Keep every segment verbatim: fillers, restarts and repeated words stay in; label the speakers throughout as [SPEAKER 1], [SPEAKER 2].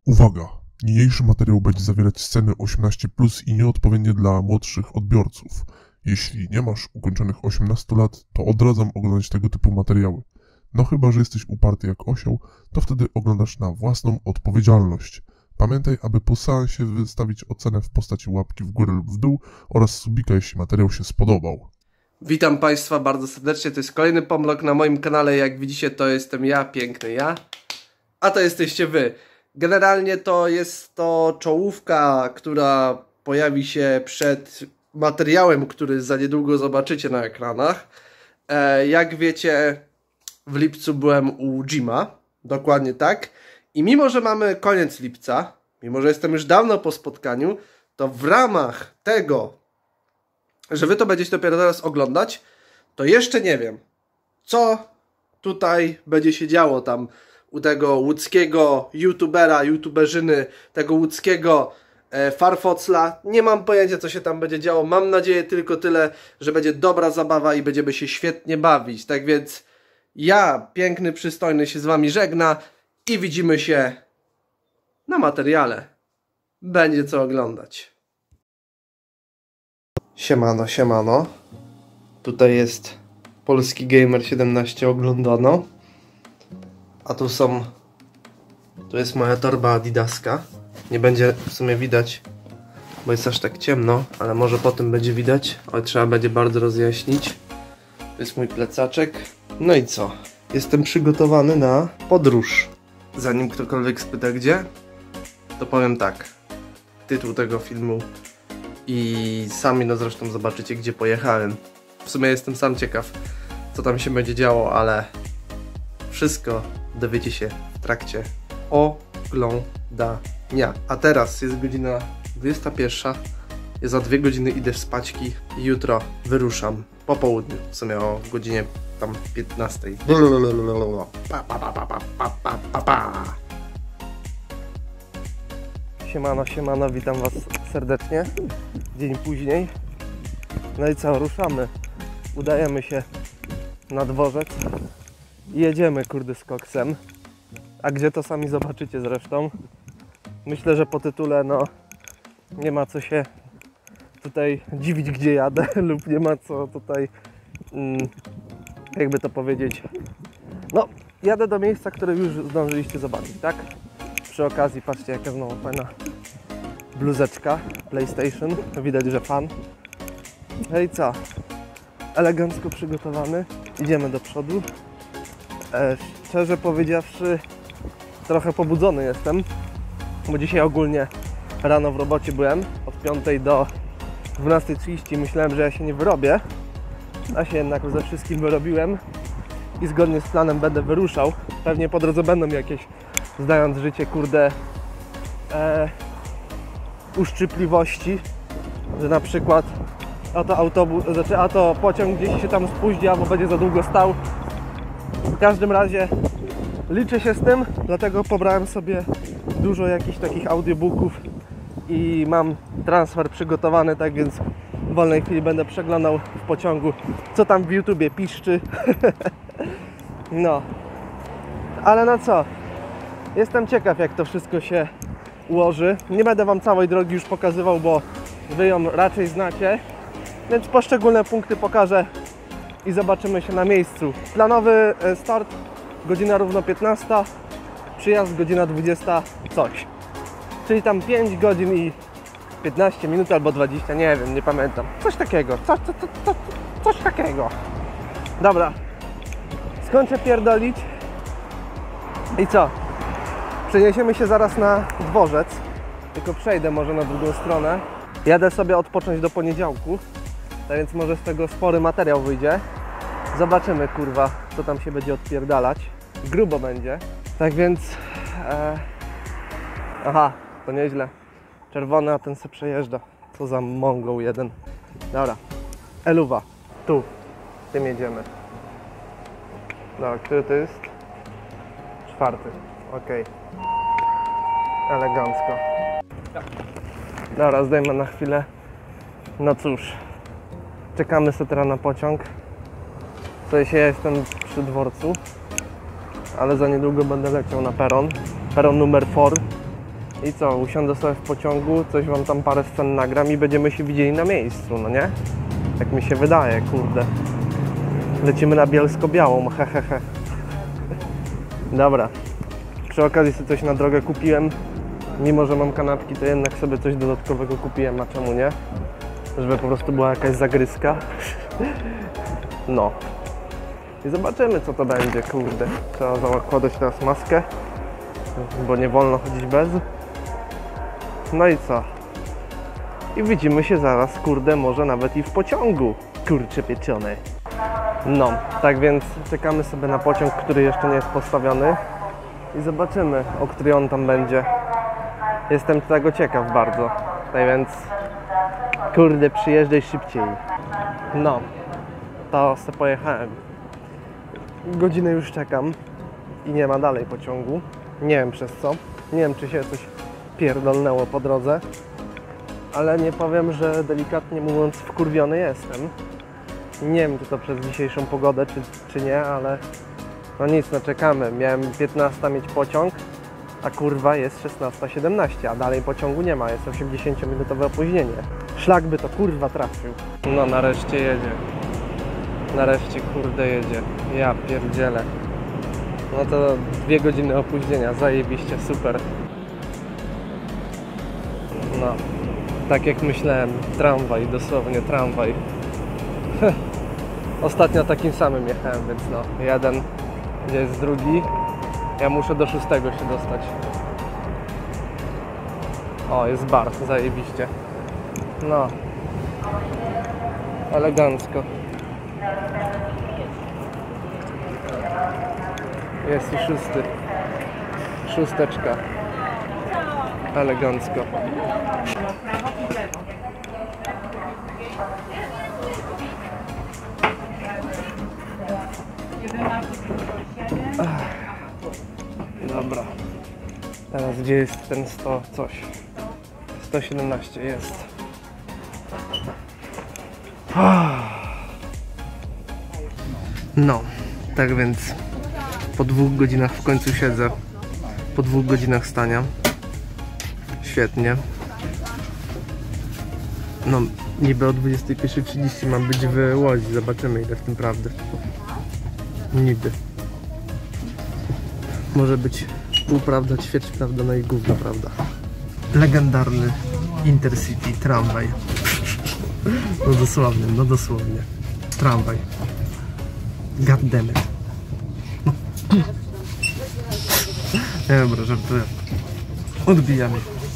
[SPEAKER 1] Uwaga! Niniejszy materiał będzie zawierać sceny osiemnaście plus i nieodpowiednie dla młodszych odbiorców. Jeśli nie masz ukończonych osiemnastu lat, to odradzam oglądać tego typu materiały. No chyba, że jesteś uparty jak osioł, to wtedy oglądasz na własną odpowiedzialność. Pamiętaj, aby po seansie wystawić ocenę w postaci łapki w górę lub w dół oraz subika, jeśli materiał się spodobał.
[SPEAKER 2] Witam Państwa bardzo serdecznie, to jest kolejny pomlok na moim kanale. Jak widzicie, to jestem ja, piękny ja, a to jesteście Wy. Generalnie to jest to czołówka, która pojawi się przed materiałem, który za niedługo zobaczycie na ekranach. E, jak wiecie, w lipcu byłem u Jima, dokładnie tak. I mimo, że mamy koniec lipca, mimo, że jestem już dawno po spotkaniu, to w ramach tego, że Wy to będziecie dopiero teraz oglądać, to jeszcze nie wiem, co tutaj będzie się działo tam u tego łódzkiego youtubera, youtuberzyny, tego łódzkiego e, farfocla. Nie mam pojęcia, co się tam będzie działo. Mam nadzieję tylko tyle, że będzie dobra zabawa i będziemy się świetnie bawić. Tak więc ja, piękny, przystojny, się z Wami żegna i widzimy się na materiale. Będzie co oglądać. Siemano, siemano. Tutaj jest Polski Gamer siedemnaście oglądano. A tu są... Tu jest moja torba Adidaska. Nie będzie w sumie widać, bo jest aż tak ciemno, ale może potem będzie widać. Oj, trzeba będzie bardzo rozjaśnić. To jest mój plecaczek. No i co? Jestem przygotowany na podróż. Zanim ktokolwiek spyta gdzie, to powiem tak. Tytuł tego filmu i sami no zresztą zobaczycie, gdzie pojechałem. W sumie jestem sam ciekaw, co tam się będzie działo, ale wszystko dowiecie się w trakcie oglądania. A teraz jest godzina dwudziesta pierwsza. Ja za dwie godziny idę spaćki i jutro wyruszam po południu. W sumie o godzinie tam piętnastej. Pa, pa, pa, pa, pa, pa, pa, pa. Siemano, siemano, witam Was serdecznie. Dzień później. No i co, ruszamy. Udajemy się na dworzec. Jedziemy, kurde, z koksem. A gdzie, to sami zobaczycie zresztą. Myślę, że po tytule, no, nie ma co się tutaj dziwić, gdzie jadę, lub nie ma co tutaj, mm, jakby to powiedzieć. No, jadę do miejsca, które już zdążyliście zobaczyć, tak? Przy okazji, patrzcie, jaka znowu fajna bluzeczka PlayStation. Widać, że fan. No i co? Elegancko przygotowany. Idziemy do przodu. E, szczerze powiedziawszy, trochę pobudzony jestem, bo dzisiaj ogólnie rano w robocie byłem od piątej do dwunastej trzydzieści. Myślałem, że ja się nie wyrobię, a się jednak ze wszystkim wyrobiłem i zgodnie z planem będę wyruszał. Pewnie po drodze będą jakieś, znając życie, kurde, e, uszczypliwości, że na przykład a to autobus, znaczy a to pociąg gdzieś się tam spóźni, albo będzie za długo stał. W każdym razie liczę się z tym, dlatego pobrałem sobie dużo jakichś takich audiobooków i mam transfer przygotowany, tak więc w wolnej chwili będę przeglądał w pociągu, co tam w YouTubie piszczy. No, ale no co, jestem ciekaw, jak to wszystko się ułoży. Nie będę Wam całej drogi już pokazywał, bo Wy ją raczej znacie, więc poszczególne punkty pokażę i zobaczymy się na miejscu. Planowy start godzina równo piętnasta, przyjazd godzina dwudziesta coś. Czyli tam pięć godzin i piętnaście minut albo dwadzieścia, nie wiem, nie pamiętam. Coś takiego, co, co, co, co, coś takiego. Dobra, skończę pierdolić i co? Przeniesiemy się zaraz na dworzec, tylko przejdę może na drugą stronę. Jadę sobie odpocząć do poniedziałku, tak więc może z tego spory materiał wyjdzie. Zobaczymy, kurwa, co tam się będzie odpierdalać. Grubo będzie. Tak więc... E... Aha, to nieźle. Czerwony, a ten se przejeżdża. Co za mongol jeden. Dobra. Eluwa. Tu. Tym jedziemy. Dobra, który to jest? Czwarty. Okej. Elegancko. Dobra, zdejmę na chwilę. No cóż. Czekamy sobie teraz na pociąg. W sensie ja jestem przy dworcu, ale za niedługo będę leciał na peron. Peron numer cztery. I co, usiądę sobie w pociągu, coś wam tam parę scen nagram i będziemy się widzieli na miejscu, no nie? Tak mi się wydaje, kurde. Lecimy na Bielsko-Białą, hehehe. Dobra. Przy okazji sobie coś na drogę kupiłem. Mimo że mam kanapki, to jednak sobie coś dodatkowego kupiłem, a czemu nie? Żeby po prostu była jakaś zagryzka. No. I zobaczymy, co to będzie, kurde. Trzeba zakładać teraz maskę, bo nie wolno chodzić bez. No i co? I widzimy się zaraz, kurde, może nawet i w pociągu. Kurcze pieczone. No, tak więc czekamy sobie na pociąg, który jeszcze nie jest postawiony. I zobaczymy, o której on tam będzie. Jestem tego ciekaw bardzo. Tak więc, kurde, przyjeżdżaj szybciej. No, to se pojechałem. Godzinę już czekam i nie ma dalej pociągu. Nie wiem przez co. Nie wiem, czy się coś pierdolnęło po drodze. Ale nie powiem, że delikatnie mówiąc wkurwiony jestem. Nie wiem, czy to przez dzisiejszą pogodę, czy, czy nie, ale no nic, no czekamy. Miałem piętnasta mieć pociąg, a kurwa jest szesnasta siedemnaście, a dalej pociągu nie ma, jest osiemdziesięciominutowe opóźnienie. Szlak by to kurwa trafił. No nareszcie jedzie. Nareszcie kurde jedzie. Ja pierdzielę. No to dwie godziny opóźnienia, zajebiście, super. No, tak jak myślałem, tramwaj, dosłownie tramwaj. Ostatnio takim samym jechałem, więc no, jeden, gdzie jest drugi. Ja muszę do szóstego się dostać. O, jest bar, zajebiście. No, elegancko. Jest i szósty. Szósteczka. Elegancko. Ach, dobra. Teraz gdzie jest ten sto coś? sto siedemnaście jest. No, tak więc po dwóch godzinach w końcu siedzę. Po dwóch godzinach stania. Świetnie. No, niby o dwudziestej pierwszej trzydzieści mam być w Łodzi. Zobaczymy, ile w tym prawdy. Niby. Może być półprawda, ćwierć prawda, no i gówno prawda. Legendarny Intercity tramwaj. No dosłownie, no dosłownie. Tramwaj. God damn it. Nie dobra, żartuję. Odbijamy.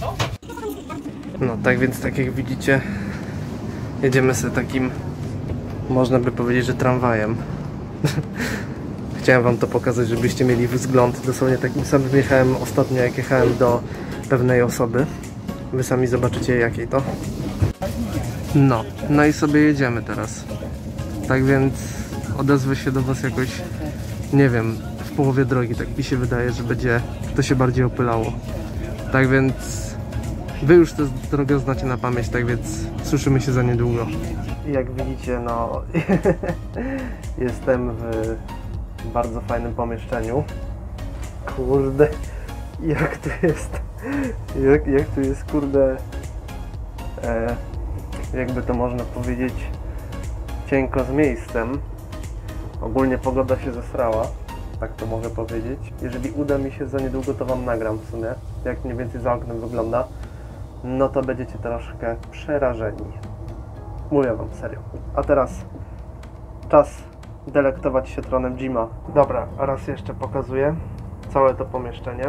[SPEAKER 2] No tak więc, tak jak widzicie, jedziemy sobie takim, można by powiedzieć, że tramwajem. Chciałem wam to pokazać, żebyście mieli wzgląd. Dosłownie takim samym jechałem ostatnio, jak jechałem do pewnej osoby. Wy sami zobaczycie, jakiej to. No, no i sobie jedziemy teraz. Tak więc odezwę się do was jakoś, nie wiem, w połowie drogi. Tak mi się wydaje, że będzie to się bardziej opylało. Tak więc wy już tę drogę znacie na pamięć, tak więc słyszymy się za niedługo. Jak widzicie, no jestem w bardzo fajnym pomieszczeniu. Kurde, jak tu jest, jak, jak tu jest, kurde, e, jakby to można powiedzieć, cienko z miejscem. Ogólnie pogoda się zesrała, tak to mogę powiedzieć. Jeżeli uda mi się za niedługo, to wam nagram w sumie, jak mniej więcej za oknem wygląda. No to będziecie troszkę przerażeni. Mówię wam serio. A teraz czas delektować się tronem Jima. Dobra, raz jeszcze pokazuję całe to pomieszczenie.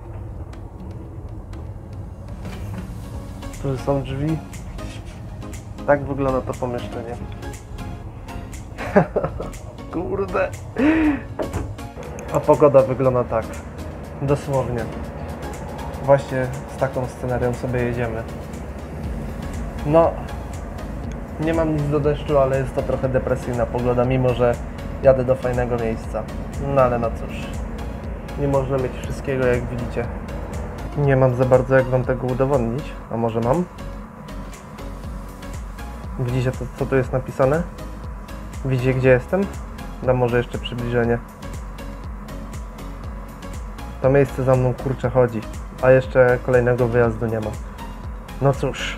[SPEAKER 2] Tu są drzwi. Tak wygląda to pomieszczenie. Kurde. A pogoda wygląda tak. Dosłownie. Właśnie z taką scenarią sobie jedziemy. No, nie mam nic do deszczu, ale jest to trochę depresyjna pogoda, mimo że jadę do fajnego miejsca. No ale no cóż, nie można mieć wszystkiego, jak widzicie. Nie mam za bardzo jak wam tego udowodnić, a może mam? Widzicie, co, co tu jest napisane? Widzicie, gdzie jestem? Dam może jeszcze przybliżenie. To miejsce za mną, kurczę, chodzi. a jeszcze kolejnego wyjazdu nie ma. No cóż.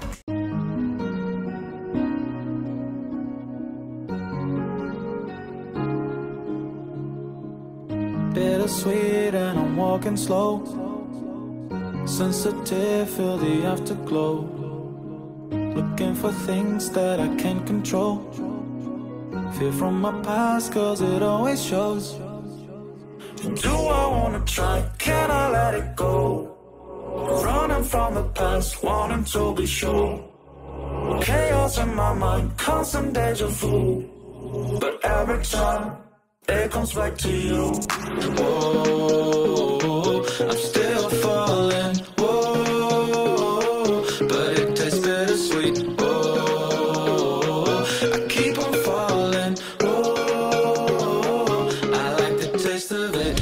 [SPEAKER 3] Bittersweet and I'm walking slow. Sensitive, feel the afterglow. Looking for things that I can't control. Fear from my past cause it always shows. Do I wanna try? Can I let it go? Running from the past, wanting to be sure. Chaos in my mind, constant deja vu. But every time it comes back to you. Whoa, I'm still falling. Whoa, but it tastes bittersweet. Whoa, I keep on falling. Whoa, I like the taste of it.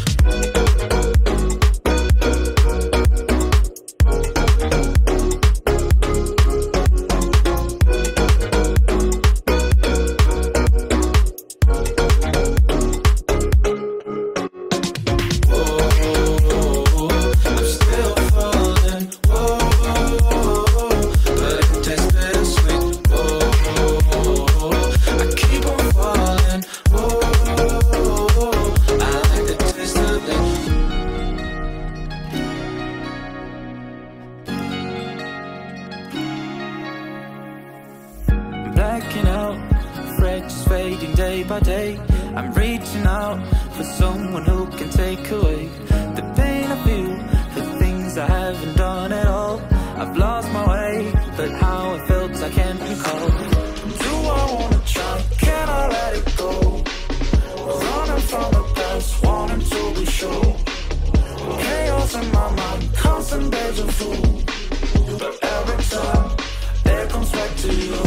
[SPEAKER 3] Blacking out, afraid just fading day by day. I'm reaching out for someone who can take away the pain I feel, the things I haven't done at all. I've lost my way, but how it felt I can't recall. Do I wanna try? Can I let it go? Running from the past, wanting to be sure. Chaos in my mind, constant deja vu. But every time it comes back to you.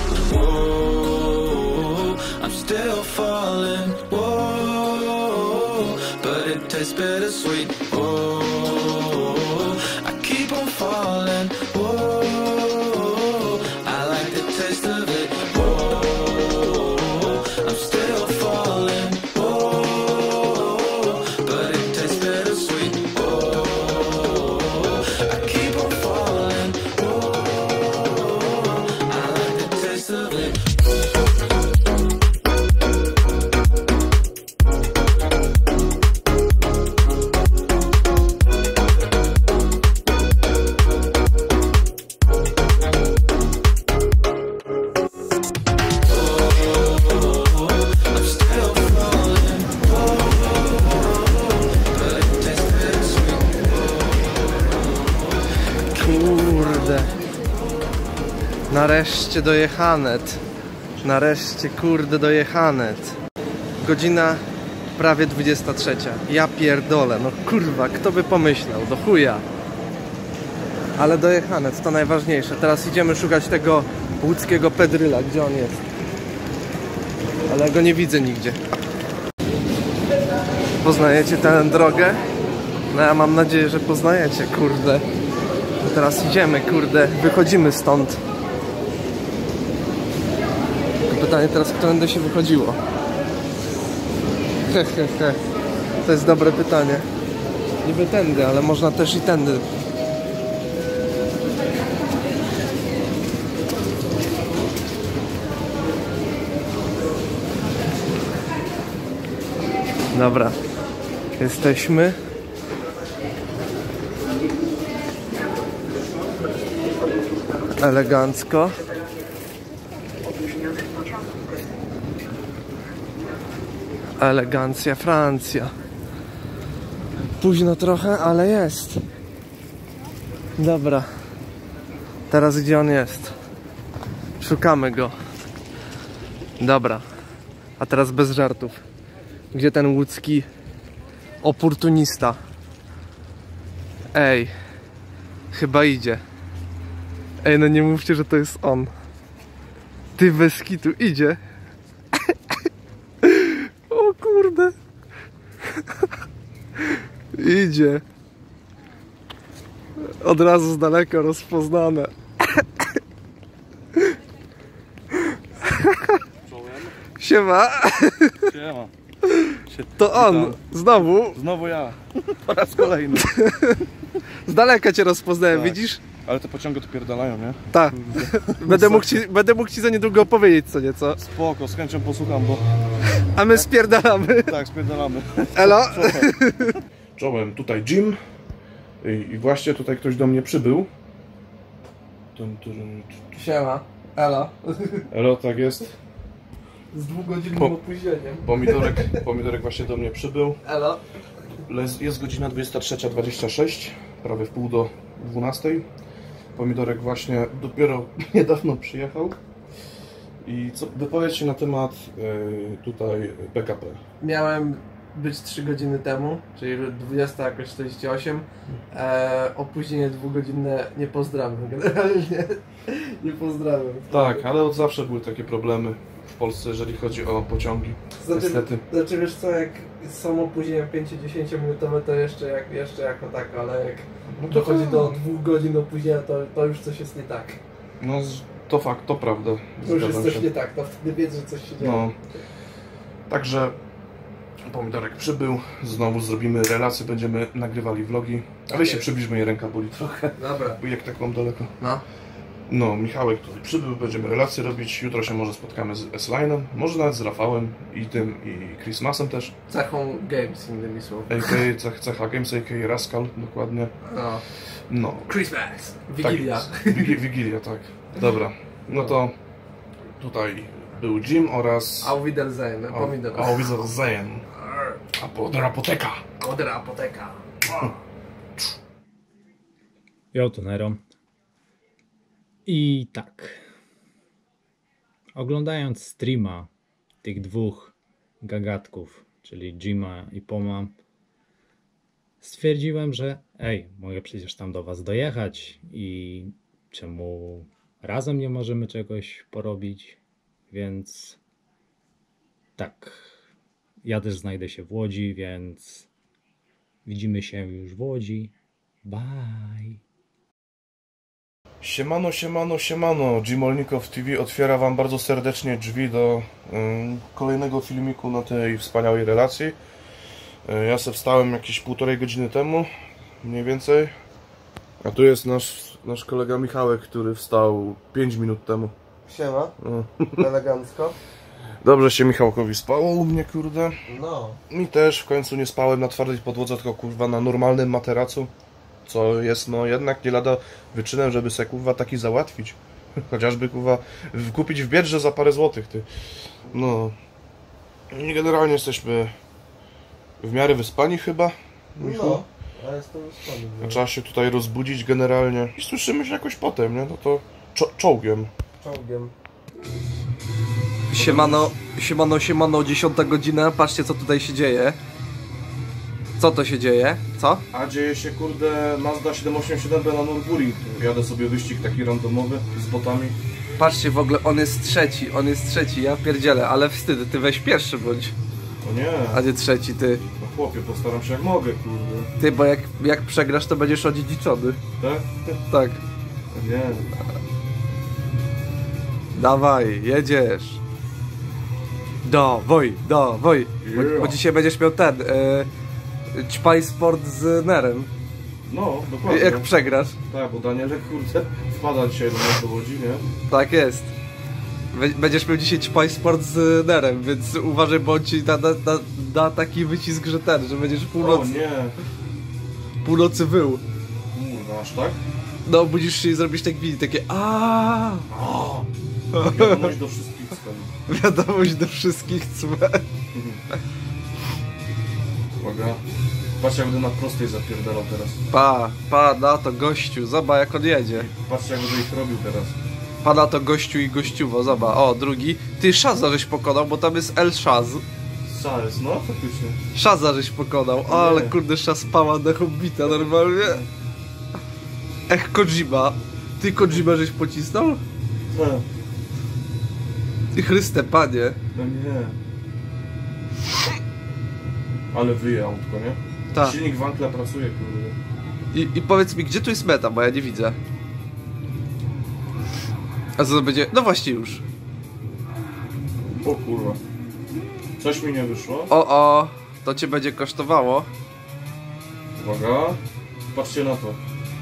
[SPEAKER 3] Whoa, I'm still falling. Whoa, but it tastes bittersweet. Whoa, I keep on falling. Whoa, I like the taste of it. Whoa, I'm still falling. Whoa, but it tastes bittersweet. Whoa, I keep on falling. Whoa, I like the taste of it.
[SPEAKER 2] Kurde. Nareszcie dojechanet. Nareszcie, kurde, dojechanet. Godzina prawie dwudziesta trzecia. Ja pierdolę, no kurwa, kto by pomyślał, do chuja. Ale dojechanet, to najważniejsze. Teraz idziemy szukać tego łódzkiego pedryla, gdzie on jest. Ale go nie widzę nigdzie. Poznajecie tę drogę? No ja mam nadzieję, że poznajecie, kurde. Teraz idziemy, kurde, wychodzimy stąd. Tylko pytanie teraz, którędy się wychodziło? Hehehe. To jest dobre pytanie. Niby tędy, ale można też i tędy. Dobra. Jesteśmy. Elegancko. Elegancja Francja. Późno trochę, ale jest. Dobra. Teraz gdzie on jest? Szukamy go. Dobra. A teraz bez żartów. Gdzie ten łódzki oportunista? Ej. Chyba idzie. Ej, no nie mówcie, że to jest on. Ty, bez kitu, idzie. O kurde. Idzie. Od razu z daleka rozpoznane. Siema.
[SPEAKER 4] Siema. Witajcie.
[SPEAKER 2] To on,
[SPEAKER 4] Witam.
[SPEAKER 2] znowu.
[SPEAKER 4] Znowu ja. Po raz kolejny.
[SPEAKER 2] Z daleka cię rozpoznałem,
[SPEAKER 4] Tak.
[SPEAKER 2] widzisz?
[SPEAKER 4] Ale te pociągi tu pierdalają, nie?
[SPEAKER 2] Tak. Będę mógł ci, będę mógł ci za niedługo opowiedzieć co nieco.
[SPEAKER 4] Spoko, z chęcią posłucham, bo...
[SPEAKER 2] A my spierdalamy.
[SPEAKER 4] Tak, spierdalamy.
[SPEAKER 2] Elo?
[SPEAKER 4] Czołem, tutaj Jim. I, I właśnie tutaj ktoś do mnie przybył. Tum, tum, tum.
[SPEAKER 2] Siema. Elo.
[SPEAKER 4] Elo, tak jest.
[SPEAKER 2] Z dwugodzinnym
[SPEAKER 4] Po-
[SPEAKER 2] opóźnieniem.
[SPEAKER 4] Pomidorek, pomidorek właśnie do mnie przybył.
[SPEAKER 2] Elo.
[SPEAKER 4] Jest, jest godzina dwudziesta trzecia dwadzieścia sześć, prawie w pół do dwunastej. Pomidorek właśnie dopiero niedawno przyjechał. I co, wypowiedz się na temat y, tutaj P K P.
[SPEAKER 2] Miałem być trzy godziny temu, czyli dwudziesta czterdzieści osiem. E, opóźnienie dwugodzinne nie pozdrawiam. Generalnie nie pozdrawiam.
[SPEAKER 4] Tak, ale od zawsze były takie problemy w Polsce, jeżeli chodzi o pociągi.
[SPEAKER 2] Znaczy,
[SPEAKER 4] Niestety.
[SPEAKER 2] znaczy wiesz co, jak są opóźnienia pięć-dziesięcio minutowe, to jeszcze, jak, jeszcze jako tako, ale jak
[SPEAKER 4] No to
[SPEAKER 2] dochodzi
[SPEAKER 4] tak.
[SPEAKER 2] do dwóch godzin opóźnienia, to, to już coś jest nie tak.
[SPEAKER 4] No z- to fakt, to prawda.
[SPEAKER 2] To już jest
[SPEAKER 4] Zgadzam
[SPEAKER 2] coś
[SPEAKER 4] się.
[SPEAKER 2] nie tak, to wtedy wiedzą, że coś się dzieje.
[SPEAKER 4] No. Także pomidorek przybył, znowu zrobimy relacje, będziemy nagrywali vlogi. A wy się
[SPEAKER 2] jest.
[SPEAKER 4] przybliżmy, ręka boli trochę,
[SPEAKER 2] Dobra.
[SPEAKER 4] bo jak tak mam daleko.
[SPEAKER 2] No.
[SPEAKER 4] No, Michałek tutaj przybył, będziemy relacje robić. Jutro się może spotkamy z S-Line'em, może nawet z Rafałem i tym, i Christmasem też.
[SPEAKER 2] Cechą Games, innymi słowy.
[SPEAKER 4] A K a Cecha Games, a K a Rascal, dokładnie.
[SPEAKER 2] No.
[SPEAKER 4] No,
[SPEAKER 2] Christmas.
[SPEAKER 4] tak
[SPEAKER 2] Wigilia.
[SPEAKER 4] jest. Wigi- Wigilia, tak. Dobra, no to tutaj był Jim oraz...
[SPEAKER 2] Auf Wiedersehen, pomidor.
[SPEAKER 4] Au Wiedersehen. Apoteka.
[SPEAKER 2] Odra apoteka.
[SPEAKER 5] Jo, to Nero. I tak. Oglądając streama tych dwóch gagatków, czyli Jima i Poma, stwierdziłem, że ej, mogę przecież tam do was dojechać i czemu razem nie możemy czegoś porobić, więc tak. Ja też znajdę się w Łodzi, więc widzimy się już w Łodzi. Bye.
[SPEAKER 4] Siemano, siemano, siemano. Jimolnikow T V otwiera wam bardzo serdecznie drzwi do ym, kolejnego filmiku na tej wspaniałej relacji. Y, ja se wstałem jakieś półtorej godziny temu, mniej więcej. A tu jest nasz, nasz kolega Michałek, który wstał pięć minut temu.
[SPEAKER 2] Siema.
[SPEAKER 4] No.
[SPEAKER 2] Elegancko.
[SPEAKER 4] Dobrze się Michałkowi spało u mnie, kurde.
[SPEAKER 2] No.
[SPEAKER 4] Mi też, w końcu nie spałem na twardej podłodze, tylko kurwa na normalnym materacu. Co jest no jednak nie lada wyczynem, żeby sobie kurwa taki załatwić. Chociażby kurwa w- kupić w Biedrze za parę złotych, ty. No. I generalnie jesteśmy w miarę wyspani chyba. Michu?
[SPEAKER 2] No. Ja jestem wyspany.
[SPEAKER 4] Trzeba się tutaj rozbudzić generalnie. I słyszymy się jakoś potem, nie? No to czo czołgiem.
[SPEAKER 2] Czołgiem. Siemano, siemano, siemano, dziesiąta godzina, patrzcie co tutaj się dzieje. Co to się dzieje? Co?
[SPEAKER 4] A dzieje się kurde Mazda siedem osiem siedem B na Nürburgring. Jadę sobie wyścig taki randomowy z botami.
[SPEAKER 2] Patrzcie, w ogóle on jest trzeci, on jest trzeci, ja pierdzielę, ale wstyd, ty weź pierwszy bądź,
[SPEAKER 4] O nie,
[SPEAKER 2] a nie trzeci, ty.
[SPEAKER 4] no chłopie, postaram się jak mogę, kurde.
[SPEAKER 2] Ty, bo jak, jak przegrasz, to będziesz odziedziczony.
[SPEAKER 4] Tak?
[SPEAKER 2] Tak.
[SPEAKER 4] O nie.
[SPEAKER 2] Dawaj, jedziesz. Dawaj, dawaj. Bo,
[SPEAKER 4] Yeah.
[SPEAKER 2] bo dzisiaj będziesz miał ten, e, ćpaj sport z Nerem,
[SPEAKER 4] No, dokładnie.
[SPEAKER 2] jak przegrasz.
[SPEAKER 4] Tak, bo Danielek, kurde, wpada dzisiaj do nas do Łodzi, nie?
[SPEAKER 2] Tak jest. Bę- Będziesz miał dzisiaj ćpaj sport z Nerem, więc uważaj, bo on ci da, da, da, da taki wycisk, że ten, że będziesz
[SPEAKER 4] O
[SPEAKER 2] północy,
[SPEAKER 4] nie.
[SPEAKER 2] północy wył.
[SPEAKER 4] Kurwa, aż tak?
[SPEAKER 2] No, budzisz się i zrobisz tak widzi, takie aaa.
[SPEAKER 4] O! Wiadomość do wszystkich stron.
[SPEAKER 2] Wiadomość do wszystkich cme.
[SPEAKER 4] Uwaga. Patrz jak będę na prostej zapierdalał teraz.
[SPEAKER 2] Pa, pa na to gościu, zobacz jak on jedzie.
[SPEAKER 4] Patrz jak będę ich robił teraz.
[SPEAKER 2] Pa na to gościu i gościuwo, zobacz. O, drugi. Ty Shaza żeś pokonał, bo tam jest El Shaz.
[SPEAKER 4] Sales, no faktycznie.
[SPEAKER 2] Shaza żeś pokonał, o, ale
[SPEAKER 4] Nie.
[SPEAKER 2] kurde Shaz pała na Hobbita normalnie. Ech, Kojima. Ty Kojima żeś pocisnął?
[SPEAKER 4] No,
[SPEAKER 2] Ty Chryste, panie.
[SPEAKER 4] no nie. Ale wyje autko, nie?
[SPEAKER 2] Tak.
[SPEAKER 4] Silnik Wankla pracuje, kurde.
[SPEAKER 2] I, I powiedz mi, gdzie tu jest meta, bo ja nie widzę. A co to będzie? No właśnie już.
[SPEAKER 4] O kurwa. Coś mi nie wyszło.
[SPEAKER 2] O, o. to cię będzie kosztowało.
[SPEAKER 4] Uwaga. Patrzcie na to.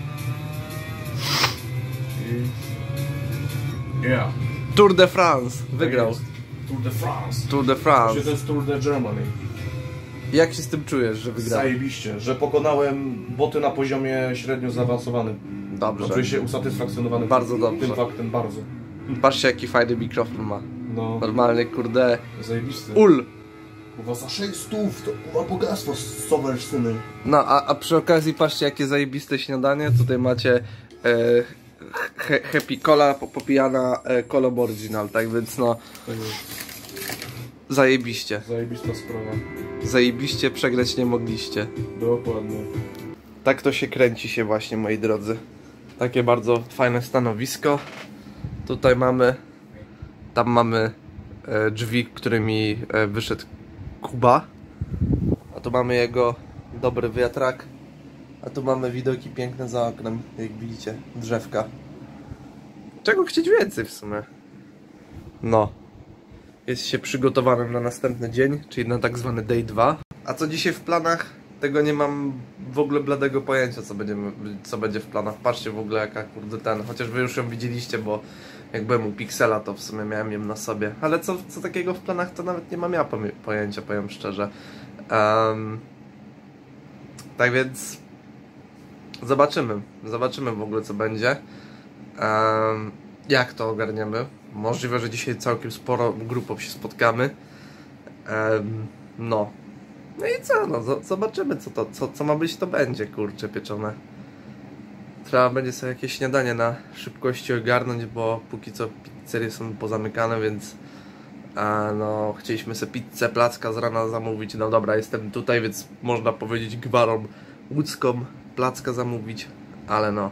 [SPEAKER 4] I... Yeah.
[SPEAKER 2] Tour de France. Wygrał.
[SPEAKER 4] Tak Tour de France.
[SPEAKER 2] Tour de France.
[SPEAKER 4] To jest Tour de Germany.
[SPEAKER 2] Jak się z tym czujesz, że wygrałeś?
[SPEAKER 4] Zajebiście, że pokonałem boty na poziomie średnio zaawansowanym.
[SPEAKER 2] Dobrze.
[SPEAKER 4] Czuję się usatysfakcjonowany
[SPEAKER 2] Bardzo dobrze.
[SPEAKER 4] tym faktem, bardzo.
[SPEAKER 2] Patrzcie, jaki fajny mikrofon ma.
[SPEAKER 4] No,
[SPEAKER 2] Normalnie, kurde.
[SPEAKER 4] zajebisty.
[SPEAKER 2] Ul.
[SPEAKER 4] Kurwa za sześć stów, to kurwa bogactwo, soberz syny.
[SPEAKER 2] No, a, a przy okazji patrzcie, jakie zajebiste śniadanie. Tutaj macie e, he, Happy Cola popijana e, Colom Original, tak więc no,
[SPEAKER 4] Tak jest.
[SPEAKER 2] zajebiście.
[SPEAKER 4] Zajebista sprawa.
[SPEAKER 2] Zajebiście, przegrać nie mogliście.
[SPEAKER 4] Dokładnie.
[SPEAKER 2] Tak to się kręci się właśnie, moi drodzy. Takie bardzo fajne stanowisko. Tutaj mamy, tam mamy e, drzwi, którymi e, wyszedł Kuba. A tu mamy jego dobry wiatrak. A tu mamy widoki piękne za oknem, jak widzicie, drzewka. Czego chcieć więcej w sumie? No. Jest się przygotowanym na następny dzień, czyli na tak zwany day dwa. A co dzisiaj w planach? Tego nie mam w ogóle bladego pojęcia, co, będziemy, co będzie w planach. Patrzcie w ogóle jaka kurde ten, chociaż wy już ją widzieliście, bo jak byłem u Pixela, to w sumie miałem ją na sobie. Ale co, co takiego w planach, to nawet nie mam ja pojęcia, powiem szczerze. Um, tak więc zobaczymy, zobaczymy w ogóle co będzie. Um, jak to ogarniemy. Możliwe, że dzisiaj całkiem sporo grupą się spotkamy. Um, no. No i co, no zobaczymy co to, co, co ma być, to będzie, kurczę pieczone. Trzeba będzie sobie jakieś śniadanie na szybkości ogarnąć, bo póki co pizzerie są pozamykane, więc a, no chcieliśmy sobie pizzę placka z rana zamówić. No dobra, jestem tutaj, więc można powiedzieć gwarą łódzką placka zamówić, ale no.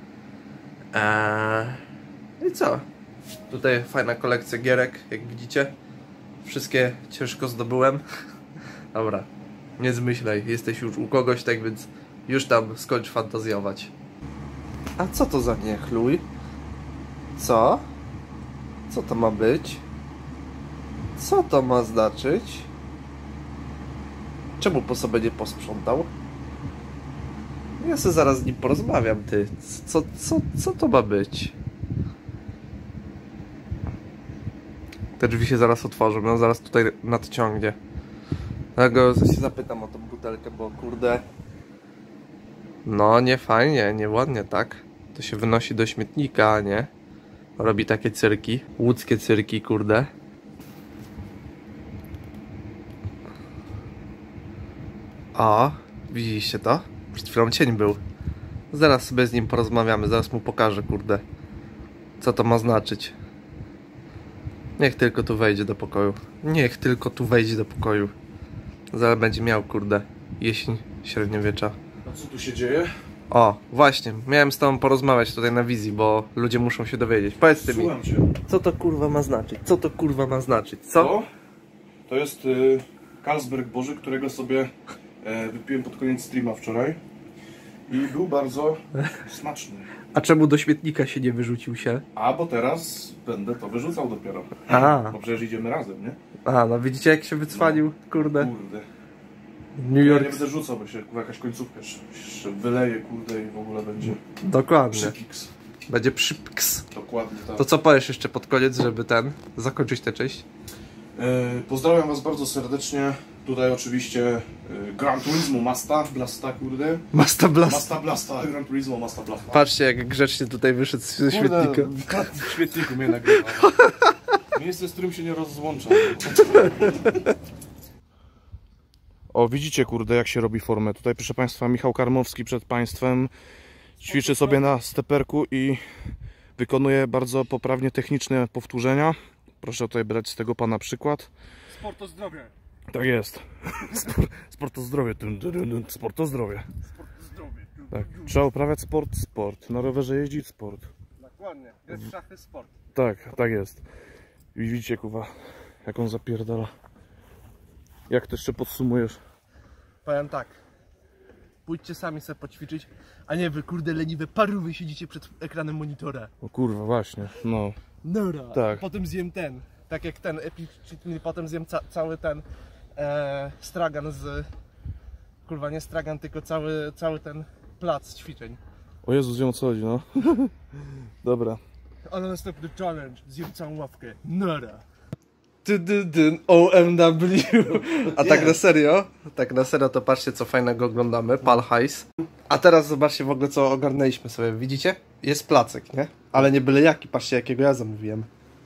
[SPEAKER 2] Eee, i co? Tutaj fajna kolekcja gierek, jak widzicie. Wszystkie ciężko zdobyłem. Dobra, nie zmyślaj, jesteś już u kogoś, tak więc już tam skończ fantazjować. A co to za niechluj? Co? Co to ma być? Co to ma znaczyć? Czemu po sobie nie posprzątał? Ja sobie zaraz z nim porozmawiam, ty. Co, co, co to ma być? Te drzwi się zaraz otworzą, no zaraz tutaj nadciągnie. Dlatego się zapytam o tą butelkę, bo kurde... No nie fajnie, nie ładnie, tak? To się wynosi do śmietnika, a nie? Robi takie cyrki. Łódzkie cyrki, kurde. O, widzieliście to? Przed chwilą cień był. Zaraz sobie z nim porozmawiamy, zaraz mu pokażę, kurde. Co to ma znaczyć. Niech tylko tu wejdzie do pokoju. Niech tylko tu wejdzie do pokoju. Zaraz będzie miał, kurde, jesień średniowiecza.
[SPEAKER 4] A co tu się dzieje?
[SPEAKER 2] O, właśnie, miałem z tobą porozmawiać tutaj na wizji, bo ludzie muszą się dowiedzieć. Powiedzcie mi,
[SPEAKER 4] Słucham cię.
[SPEAKER 2] co to kurwa ma znaczyć? Co to kurwa ma znaczyć? Co?
[SPEAKER 4] To, to jest y, Carlsberg Boży, którego sobie e, wypiłem pod koniec streama wczoraj. I był bardzo smaczny.
[SPEAKER 2] A czemu do śmietnika się nie wyrzucił się?
[SPEAKER 4] A, bo teraz będę to wyrzucał dopiero.
[SPEAKER 2] A.
[SPEAKER 4] Bo przecież idziemy razem, nie?
[SPEAKER 2] A, no widzicie jak się wycwalił, kurde.
[SPEAKER 4] Kurde.
[SPEAKER 2] New
[SPEAKER 4] Ja
[SPEAKER 2] York.
[SPEAKER 4] nie będę rzucał, bo się kurwa, jakaś końcówka jeszcze, jeszcze wyleje, kurde, i w ogóle będzie
[SPEAKER 2] Dokładnie.
[SPEAKER 4] przykiks.
[SPEAKER 2] Będzie przypks.
[SPEAKER 4] Dokładnie tak.
[SPEAKER 2] To co powiesz jeszcze pod koniec, żeby ten, zakończyć tę część?
[SPEAKER 4] E, pozdrawiam was bardzo serdecznie. Tutaj oczywiście e, Gran Turismo Masta Blasta, kurde.
[SPEAKER 2] Masta blast.
[SPEAKER 4] Masta Blasta, Gran Turismo Masta Blasta.
[SPEAKER 2] Patrzcie jak grzecznie tutaj wyszedł ze śmietnika.
[SPEAKER 4] W śmietniku mnie nagrywa. Miejsce, z którym się nie rozłączam. O, widzicie, kurde, jak się robi formę. Tutaj, proszę państwa, Michał Karmowski przed państwem ćwiczy sobie na steperku i wykonuje bardzo poprawnie techniczne powtórzenia. Proszę tutaj brać z tego pana przykład.
[SPEAKER 6] Sport to zdrowie.
[SPEAKER 4] Tak jest. Sport, sport to zdrowie. Sport to zdrowie.
[SPEAKER 6] Sport to zdrowie.
[SPEAKER 4] Tak. Trzeba uprawiać sport, sport. Na rowerze jeździć, sport.
[SPEAKER 6] Dokładnie. Jest szachy sport.
[SPEAKER 4] Tak, tak jest. I widzicie, kuwa, jak on zapierdala. Jak to jeszcze podsumujesz?
[SPEAKER 2] Powiem tak. Pójdźcie sami sobie poćwiczyć, a nie wy kurde leniwe parówy siedzicie przed ekranem monitora.
[SPEAKER 4] O kurwa, właśnie, no.
[SPEAKER 2] Nora.
[SPEAKER 4] Tak.
[SPEAKER 2] Potem zjem ten. Tak jak ten epicny, potem zjem ca cały ten e, stragan z... Kurwa, nie stragan, tylko cały, cały ten plac ćwiczeń.
[SPEAKER 4] O Jezus, wiem o co chodzi, no. Dobra.
[SPEAKER 2] Ale następny challenge, zjem całą ławkę. Nara. Dyn, O M W. A tak na serio? Tak na serio to patrzcie co fajnego oglądamy. Pal hajs. A teraz zobaczcie w ogóle co ogarnęliśmy sobie. Widzicie? Jest placek, nie? Ale nie byle jaki. Patrzcie jakiego ja zamówiłem.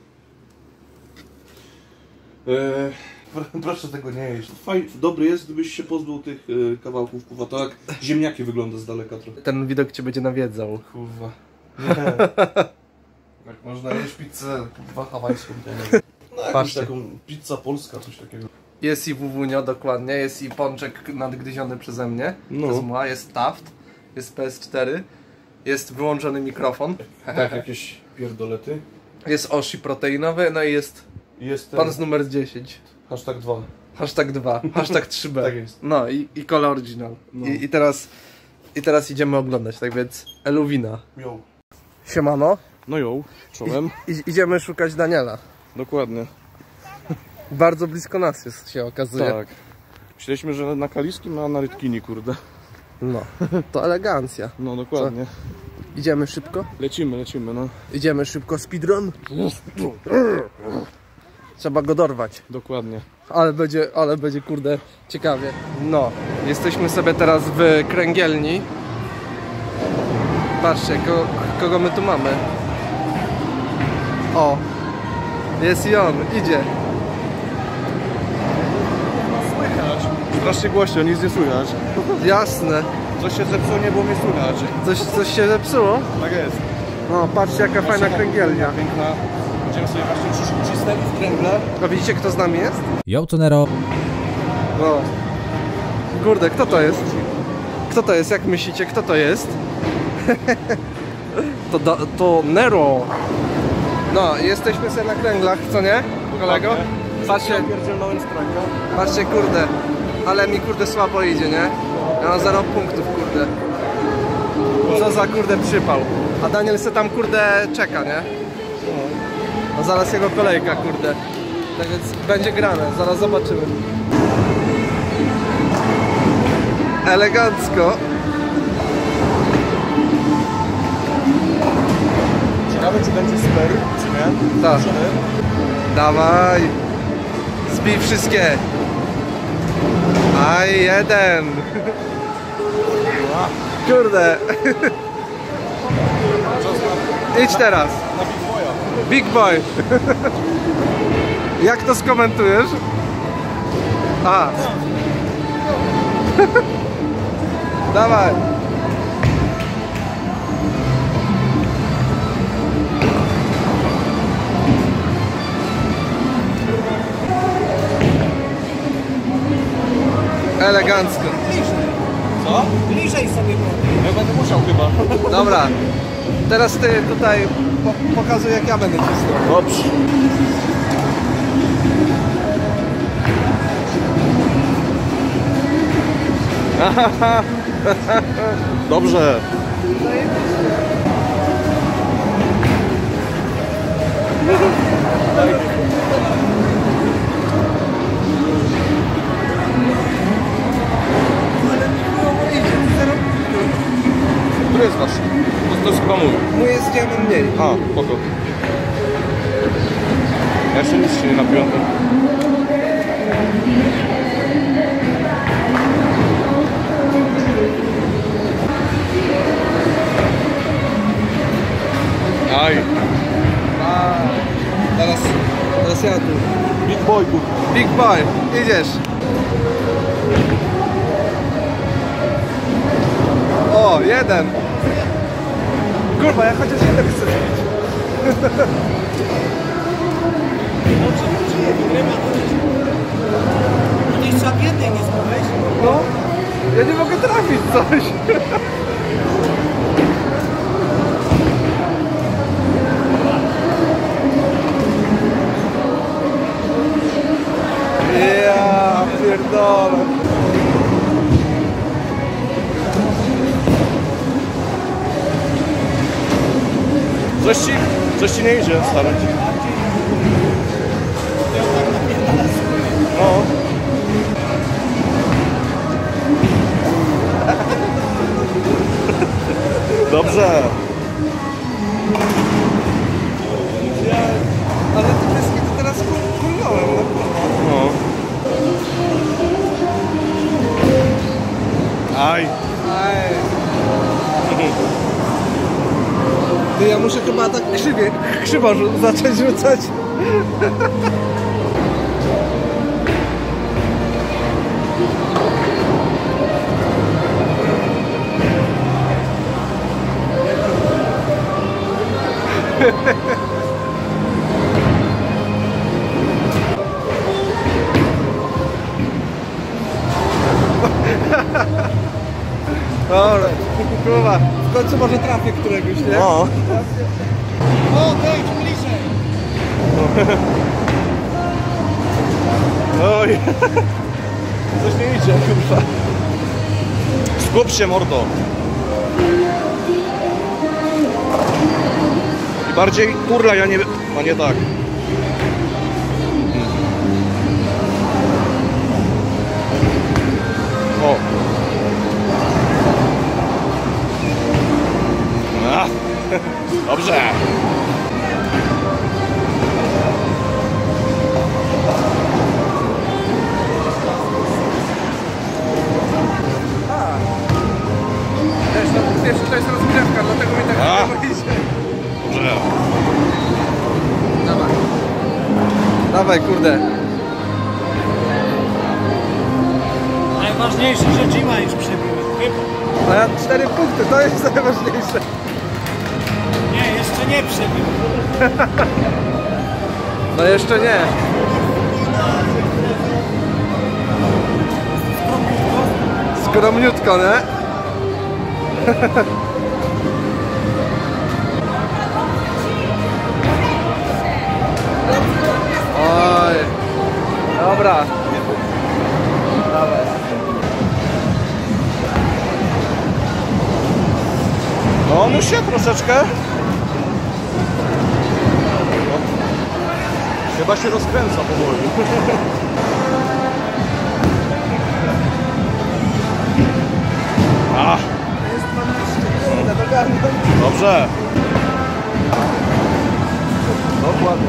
[SPEAKER 4] Eee, proszę tego nie jeść. Fajny, dobry jest, gdybyś się pozbył tych y, kawałków, kurwa. To jak ziemniaki wygląda z daleka trochę.
[SPEAKER 2] Ten widok cię będzie nawiedzał.
[SPEAKER 4] Kurwa. Nie. Jak można jeść pizzę, kurwa, hawajską, to nie wiem. No jakąś
[SPEAKER 2] Patrzcie.
[SPEAKER 4] taką pizza polska, coś takiego.
[SPEAKER 2] Jest i wuwunio dokładnie. Jest i pączek nadgryziony przeze mnie.
[SPEAKER 4] No.
[SPEAKER 2] To jest mła, jest Taft. Jest P S cztery. Jest wyłączony mikrofon.
[SPEAKER 4] Tak, jakieś pierdolety.
[SPEAKER 2] Jest Oshi proteinowy. No i jest
[SPEAKER 4] I jest ten
[SPEAKER 2] pan z numer dziesięć.
[SPEAKER 4] hashtag dwa.
[SPEAKER 2] Hashtag dwa, hashtag trzy B.
[SPEAKER 4] Tak jest.
[SPEAKER 2] No i, i Cola Original.
[SPEAKER 4] No.
[SPEAKER 2] I, I teraz i teraz idziemy oglądać, tak więc Eluwina.
[SPEAKER 4] Jo.
[SPEAKER 2] Siemano.
[SPEAKER 4] No jo, czołem.
[SPEAKER 2] I, idziemy szukać Daniela.
[SPEAKER 4] Dokładnie.
[SPEAKER 2] Bardzo blisko nas jest, się okazuje.
[SPEAKER 4] Tak. Myśleliśmy, że na Kaliskim, a na Rytkini, kurde.
[SPEAKER 2] No, to elegancja.
[SPEAKER 4] No dokładnie.
[SPEAKER 2] Idziemy szybko?
[SPEAKER 4] Lecimy, lecimy, no.
[SPEAKER 2] Idziemy szybko, speedrun? Trzeba go dorwać.
[SPEAKER 4] Dokładnie.
[SPEAKER 2] Ale będzie, ale będzie kurde ciekawie. No, jesteśmy sobie teraz w kręgielni. Patrzcie, kogo, kogo my tu mamy. O, jest i on, idzie.
[SPEAKER 4] Słychać. Strasznie głośno, nic nie słychać.
[SPEAKER 2] Jasne.
[SPEAKER 4] Coś się zepsuło, nie było mnie słychać.
[SPEAKER 2] Coś, coś się zepsuło?
[SPEAKER 4] Tak jest.
[SPEAKER 2] No, patrzcie jaka fajna kręgielnia.
[SPEAKER 4] Piękna. Będziemy sobie właśnie cisnęli w kręgle.
[SPEAKER 2] A widzicie kto z nami jest?
[SPEAKER 7] Yo, to Nero.
[SPEAKER 2] No. Kurde, kto to jest? Kto to jest? Jak myślicie, kto to jest? to, da, to Nero. No, jesteśmy sobie na kręglach, co nie, kolego? Patrzcie, patrzcie, kurde, ale mi kurde słabo idzie, nie? Ja mam zero punktów, kurde. Co za kurde przypał. A Daniel se tam kurde czeka, nie? No zaraz jego kolejka, kurde. Tak więc będzie grane, zaraz zobaczymy. Elegancko.
[SPEAKER 4] Ciekawe, czy będzie super, czy nie?
[SPEAKER 2] Tak. Dawaj. Zbij wszystkie. Aj, jeden. Kurde. Idź teraz.
[SPEAKER 4] Na
[SPEAKER 2] Big
[SPEAKER 4] Big Boya.
[SPEAKER 2] Boy. Jak to skomentujesz? A. Dawaj. Elegancko.
[SPEAKER 4] Co? Bliżej sobie go. Ja będę musiał chyba.
[SPEAKER 2] Dobra. Teraz ty tutaj po pokazuj jak ja będę cisnął.
[SPEAKER 4] Dobrze. Dobrze. Który jest wasz? To, to jest chyba mój.
[SPEAKER 2] Mój jest działem mniej.
[SPEAKER 4] A, spoko. Ja jeszcze nic się nie napiłem. Aj.
[SPEAKER 2] A, teraz, teraz ja tu.
[SPEAKER 4] Big boy, kurwa.
[SPEAKER 2] Big Boy, idziesz. O, jeden. Kurwa, ja chociaż jeden chcę zrobić.
[SPEAKER 8] No i trzeba jednej nie zrobić.
[SPEAKER 2] No, ja nie mogę trafić coś. Ja pierdolę.
[SPEAKER 4] Coś ci, coś ci nie idzie, stary. No. Dobrze.
[SPEAKER 2] Ja, ale te kreski to teraz kulnąłem, no kurwa.
[SPEAKER 4] No. Aj.
[SPEAKER 2] Aj. Ty, ja muszę chyba tak krzywie, krzywo rzu- zacząć rzucać. Dobra, kurwa, w końcu może trafię któregoś, nie?
[SPEAKER 4] No.
[SPEAKER 8] O, wejdź bliżej!
[SPEAKER 4] Oj.
[SPEAKER 2] Coś nie idzie, kurwa.
[SPEAKER 4] Skup się, mordo. I bardziej turla, ja nie wiem. A nie tak. O. A. Dobrze.
[SPEAKER 2] Wiesz, no, wiesz, to jest rozgrzewka, dlatego mi tak
[SPEAKER 4] A.
[SPEAKER 2] nie idzie.
[SPEAKER 4] Dobrze.
[SPEAKER 2] Dawaj. Dawaj, kurde.
[SPEAKER 8] Najważniejsze, że Jima już przebiłem. Chyba.
[SPEAKER 2] A ja cztery punkty, to jest najważniejsze.
[SPEAKER 8] Nie, jeszcze nie przebiłem.
[SPEAKER 2] No jeszcze nie. Skromniutko, nie? Oj. Dobra. Dawaj.
[SPEAKER 4] No on już się troszeczkę. No. Chyba się rozkręca powoli. A. Dobrze.
[SPEAKER 2] Dokładnie.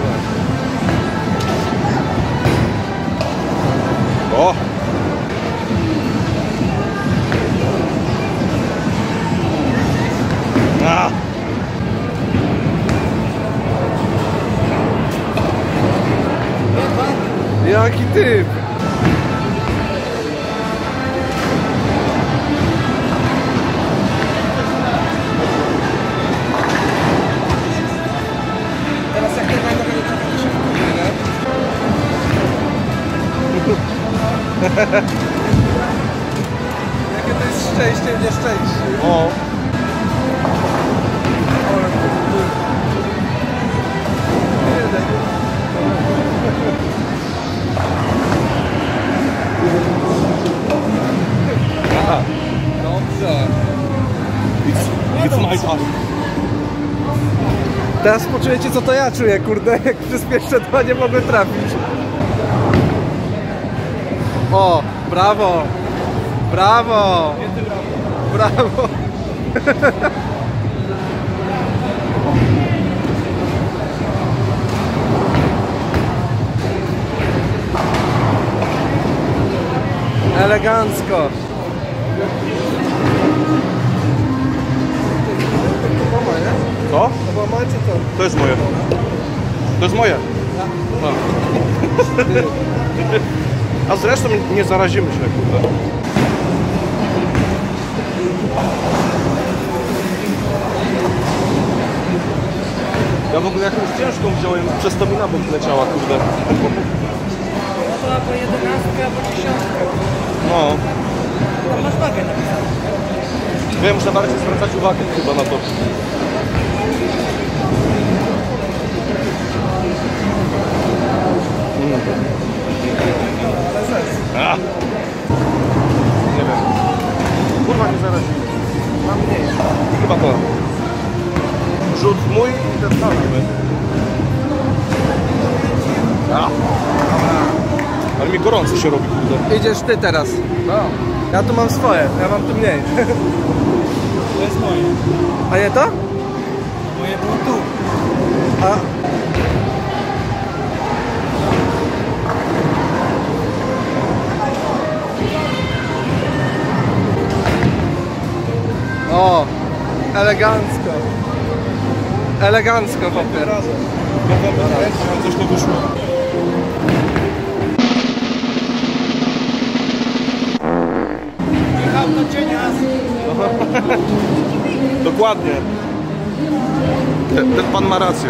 [SPEAKER 4] O. A.
[SPEAKER 2] Jaki typ? Teraz jak ten będę nie trafił, się wkurzył, nie? Jakie to jest szczęście, nieszczęście.
[SPEAKER 4] O.
[SPEAKER 2] Dobrze.
[SPEAKER 4] It's my time.
[SPEAKER 2] Teraz poczujecie, co to ja czuję, kurde, jak przez pierwsze dwa nie mogę trafić. O, brawo! Brawo! Brawo! Elegancko!
[SPEAKER 4] Co?
[SPEAKER 2] To była moja czy to?
[SPEAKER 4] To jest moje. To jest moje. A zresztą nie zarazimy się, kurde. Ja w ogóle jakąś ciężką wziąłem, przez to mi na bok leciała, kurde.
[SPEAKER 8] No to albo jedenastka, albo dziesiątka.
[SPEAKER 4] No.
[SPEAKER 8] Tam masz wagę napisaną.
[SPEAKER 4] Ja muszę bardziej zwracać uwagę chyba na to. Mm. A. Nie wiem. Kurwa nie zarazimy.
[SPEAKER 2] Mam mniej.
[SPEAKER 4] Chyba to. Rzut mój i ten sam. A. Ale mi gorąco się robi, kurde.
[SPEAKER 2] Idziesz ty teraz. No. Ja tu mam swoje, ja mam tu mniej.
[SPEAKER 8] To jest moje.
[SPEAKER 2] A nie to?
[SPEAKER 8] Moje było tu.
[SPEAKER 2] A... O, elegancko. Elegancko, papier.
[SPEAKER 4] Coś nie wyszło.
[SPEAKER 8] Jechał do cienia.
[SPEAKER 4] Dokładnie. Ten, ten pan ma rację.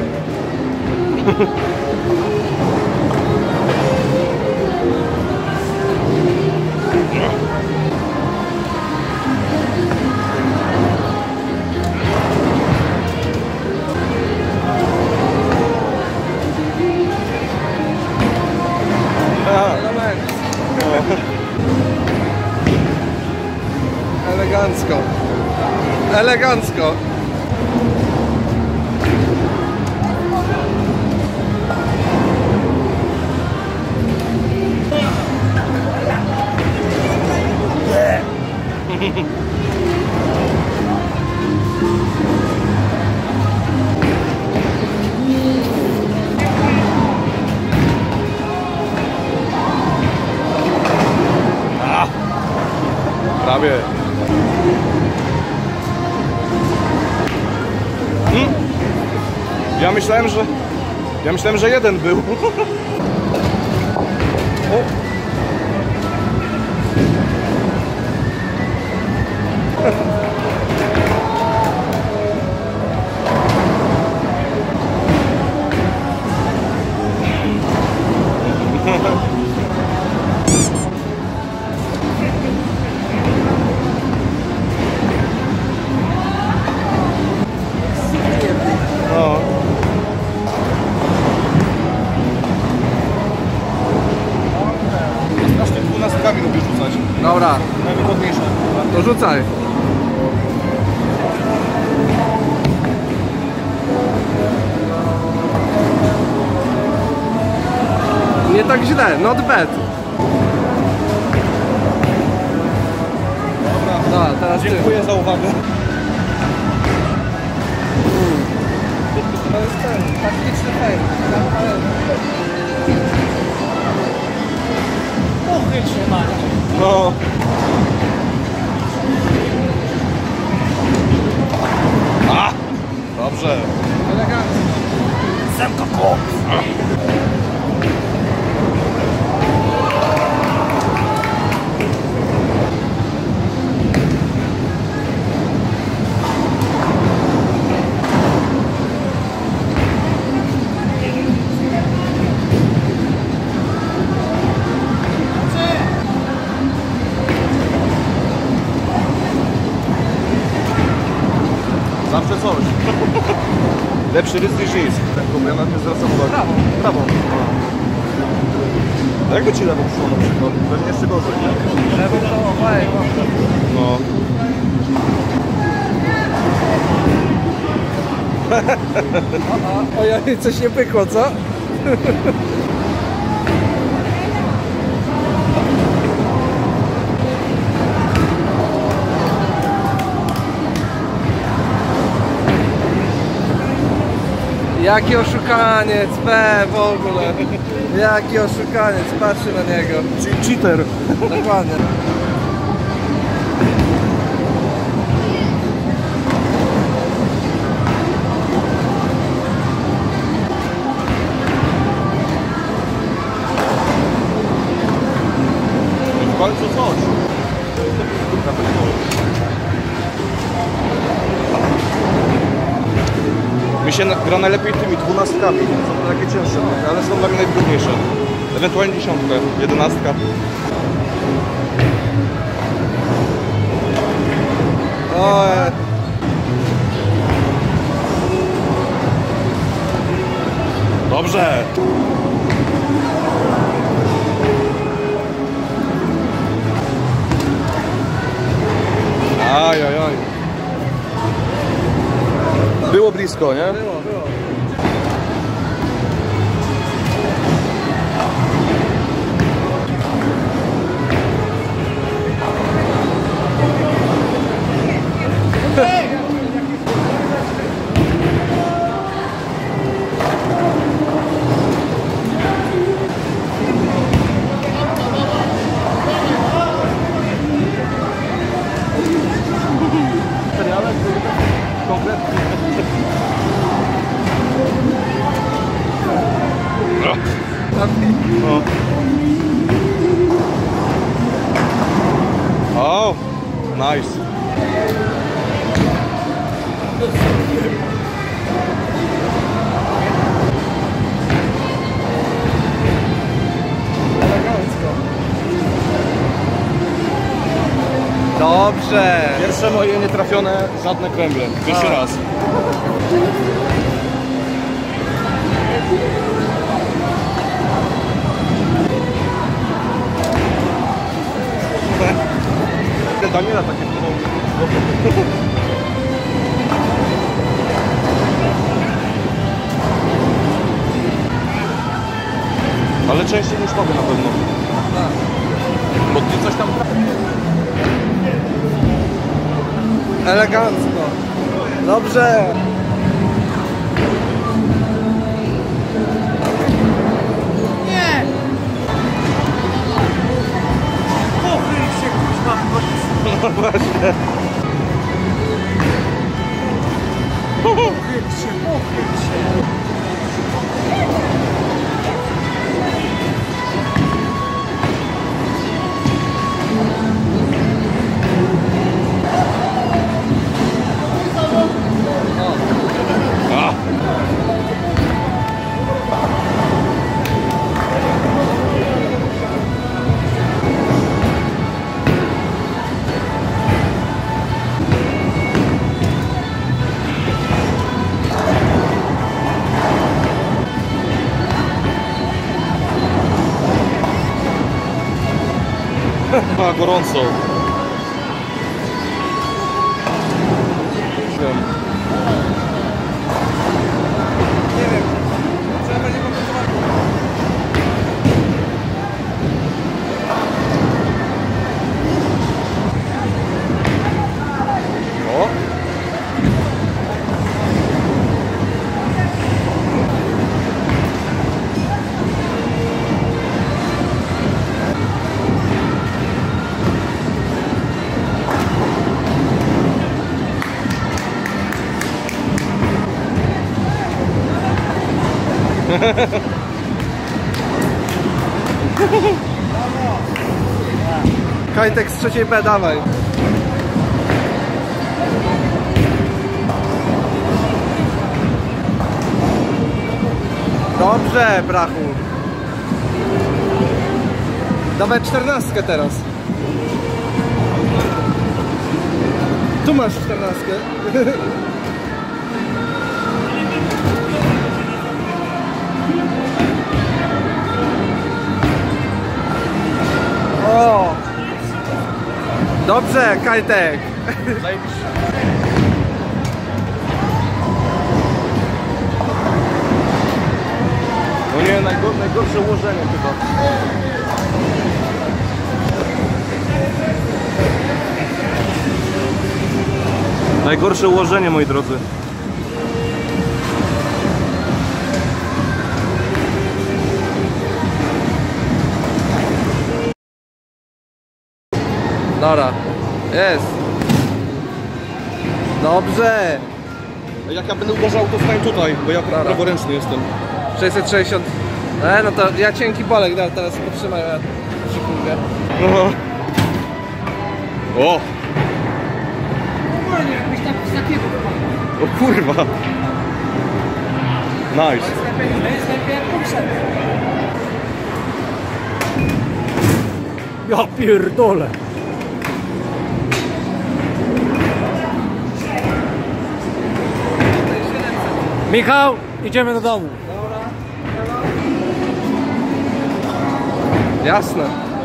[SPEAKER 2] Elegancko. Elegancko.
[SPEAKER 4] Prawie. Hmm? Ja myślałem, że... Ja myślałem, że jeden był. O. No. Strasznie dwunastkami lubię rzucać.
[SPEAKER 2] Dobra,
[SPEAKER 4] Najwygodniejsze.
[SPEAKER 2] to rzucaj. Nie tak źle, not bad. Dobra, teraz ty.
[SPEAKER 4] Dziękuję za uwagę.
[SPEAKER 2] To jest ten, taktyczny fail.
[SPEAKER 8] Uchyl się, Maciek.
[SPEAKER 4] No. A! Dobrze.
[SPEAKER 2] Elegancko.
[SPEAKER 8] Zemka ko.
[SPEAKER 4] Zawsze coś. Lepszy rys niż nic. Ja na tym zwracam uwagę.
[SPEAKER 2] Brawo.
[SPEAKER 4] Brawo. A jakby ci lewą szło na przykład? Pewnie jeszcze gorzej, nie?
[SPEAKER 2] Lewą to ojej,
[SPEAKER 4] No.
[SPEAKER 2] ojej, coś nie pykło, co? Jaki oszukaniec, P w ogóle. Jaki oszukaniec, patrzy na niego.
[SPEAKER 4] Cheater.
[SPEAKER 2] Dokładnie.
[SPEAKER 4] W końcu coś. Mi się gra najlepiej tymi dwunastkami. Są takie cięższe, ale są dla mnie najtrudniejsze. Ewentualnie dziesiątka, jedenastka.
[SPEAKER 2] Ojej.
[SPEAKER 4] Dobrze. Aj, aj, aj. Było blisko, nie?
[SPEAKER 2] Było, było.
[SPEAKER 4] No. O, nice.
[SPEAKER 2] Dobrze.
[SPEAKER 4] Pierwsze moje nietrafione żadne kręgle. Pierwszy raz. Daniela takie ale częściej niż tobie na pewno. Bo ty coś tam...
[SPEAKER 2] Elegancko. Dobrze.
[SPEAKER 8] Nie! Pochyl się, kuźwa,
[SPEAKER 4] No właśnie.
[SPEAKER 8] pochyl się, pochyl się.
[SPEAKER 4] A, gorąco.
[SPEAKER 2] Nie wiem. Trzeba będzie popracować.
[SPEAKER 4] O.
[SPEAKER 2] Kajtek z trzeciej B, dawaj. Dobrze, brachu. Dawaj czternastkę teraz. Tu masz czternastkę. O! Dobrze, Kajtek.
[SPEAKER 4] No nie, najgor najgorsze ułożenie chyba. Najgorsze ułożenie, moi drodzy.
[SPEAKER 2] Dobra, jest. Dobrze.
[SPEAKER 4] Jak ja będę uderzał, to stań tutaj, bo ja praworęczny jestem.
[SPEAKER 2] sześćset sześćdziesiąt. E, no to ja cienki bolek, da, teraz potrzymaj, ja przykulkę.
[SPEAKER 4] No. O!
[SPEAKER 8] Normalnie, jakbyś tak z takiego wpadł.
[SPEAKER 4] O kurwa! Nice!
[SPEAKER 8] To jest lepiej jak poprzednio.
[SPEAKER 5] Ja pierdolę. Michał, idziemy do domu.
[SPEAKER 2] Jasne.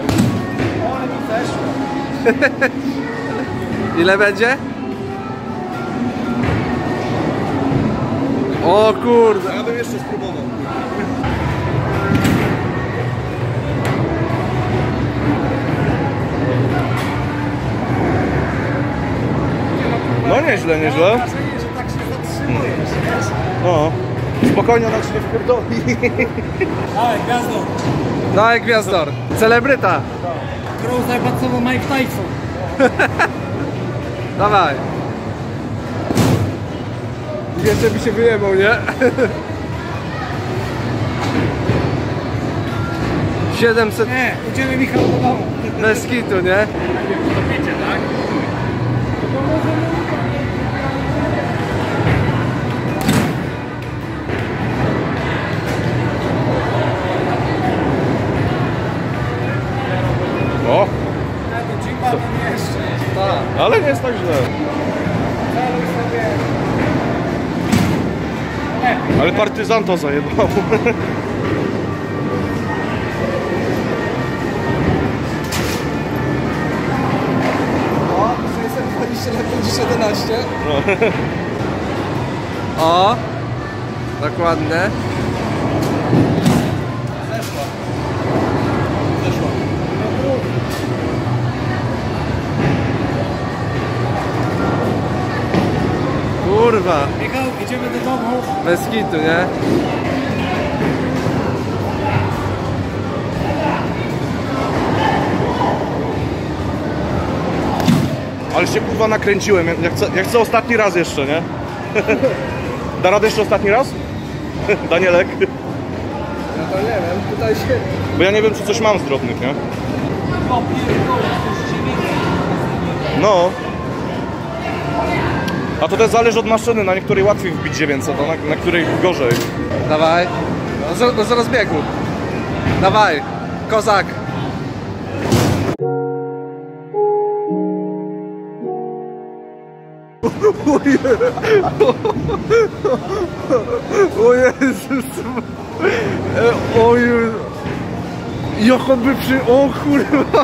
[SPEAKER 2] Ile będzie? O kurde.
[SPEAKER 4] Ja bym jeszcze spróbował. No nieźle, nieźle.
[SPEAKER 8] Mam wrażenie, że tak się zatrzymujesz, wiesz?
[SPEAKER 4] No. Spokojnie, ona ci nie wpierdoli.
[SPEAKER 8] Ale gwiazdo.
[SPEAKER 2] Dawaj Gwiazdor. Celebryta.
[SPEAKER 8] Którą zajpacował Mike Tyson.
[SPEAKER 2] Dawaj. Jeszcze mi się wyjebał, nie? siedemset...
[SPEAKER 8] Nie, idziemy Michał do domu.
[SPEAKER 2] Bez kitu, nie?
[SPEAKER 5] To wiecie, tak?
[SPEAKER 4] O,
[SPEAKER 8] Do Jimba to nie jeszcze.
[SPEAKER 2] Tak.
[SPEAKER 4] ale nie jest tak źle.
[SPEAKER 8] Celuj sobie.
[SPEAKER 4] Ale partyzan to zajebał.
[SPEAKER 2] O, sześćset dwadzieścia na pięćset jedenaście. O, dokładnie.
[SPEAKER 8] Zeszła. Zeszła.
[SPEAKER 2] Kurwa,
[SPEAKER 8] Michał, idziemy do domu.
[SPEAKER 2] bez kitu, nie?
[SPEAKER 4] Ale się kurwa nakręciłem, ja chcę, ja chcę ostatni raz jeszcze, nie? Da radę jeszcze ostatni raz? Danielek?
[SPEAKER 2] Ja to nie wiem, tutaj się...
[SPEAKER 4] Bo ja nie wiem, czy coś mam z drobnych, nie? No. A to też zależy od maszyny, na niektórej łatwiej wbić dziewięćset, a na, na której gorzej.
[SPEAKER 2] Dawaj. No, z, z rozbiegu. Dawaj. Kozak. O Jezus. O Jezus. Jak on by przy... O kurwa.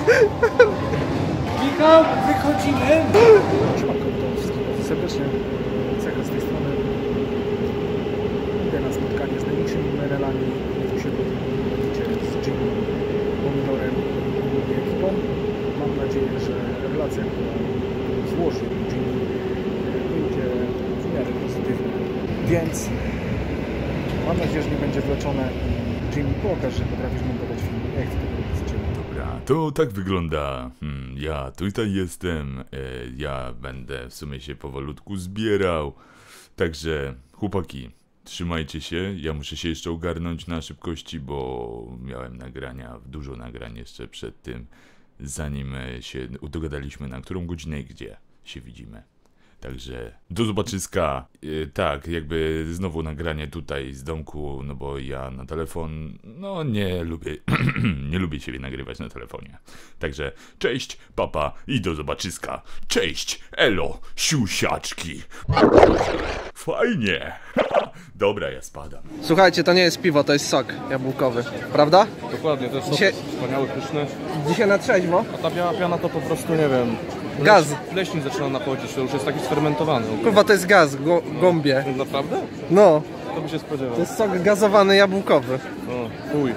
[SPEAKER 8] Michał, wychodzimy.
[SPEAKER 7] Serdecznie, Cecha z tej strony. Idę na spotkanie z największymi menelami w siebie, z Jimmy, Pomidorem i ekipą. Mam nadzieję, że relacja, którą złoży Jimmy, wyjdzie w miarę pozytywnie. Więc mam nadzieję, że nie będzie wleczone. Jimmy, pokaż, że potrafisz montować film. Ja chcę tego z Jimmy.
[SPEAKER 9] Dobra, to tak wygląda. Hmm, ja tutaj jestem. E, ja będę w sumie się powolutku zbierał. Także chłopaki, trzymajcie się. Ja muszę się jeszcze ogarnąć na szybkości, bo miałem nagrania, dużo nagrań jeszcze przed tym, zanim się dogadaliśmy, na którą godzinę i gdzie się widzimy. Także do zobaczyska. Yy, tak, jakby znowu nagranie tutaj z domku, no bo ja na telefon, no nie lubię, nie lubię siebie nagrywać na telefonie. Także cześć, papa i do zobaczyska. Cześć, elo, siusiaczki. Fajnie. Dobra, ja spadam.
[SPEAKER 2] Słuchajcie, to nie jest piwo, to jest sok jabłkowy. Prawda?
[SPEAKER 4] Dokładnie, to jest
[SPEAKER 2] Dzisiaj-
[SPEAKER 4] wspaniały, pyszny.
[SPEAKER 2] Dzisiaj na trzeźwo.
[SPEAKER 4] A ta biała piana to po prostu, nie wiem...
[SPEAKER 2] Gaz.
[SPEAKER 4] Pleśń zaczyna nachodzić, to już jest taki sfermentowany.
[SPEAKER 2] Kurwa, to jest gaz, go, gąbie.
[SPEAKER 4] Naprawdę?
[SPEAKER 2] No,
[SPEAKER 4] To by się spodziewał.
[SPEAKER 2] to jest sok gazowany jabłkowy.
[SPEAKER 4] O, chuj.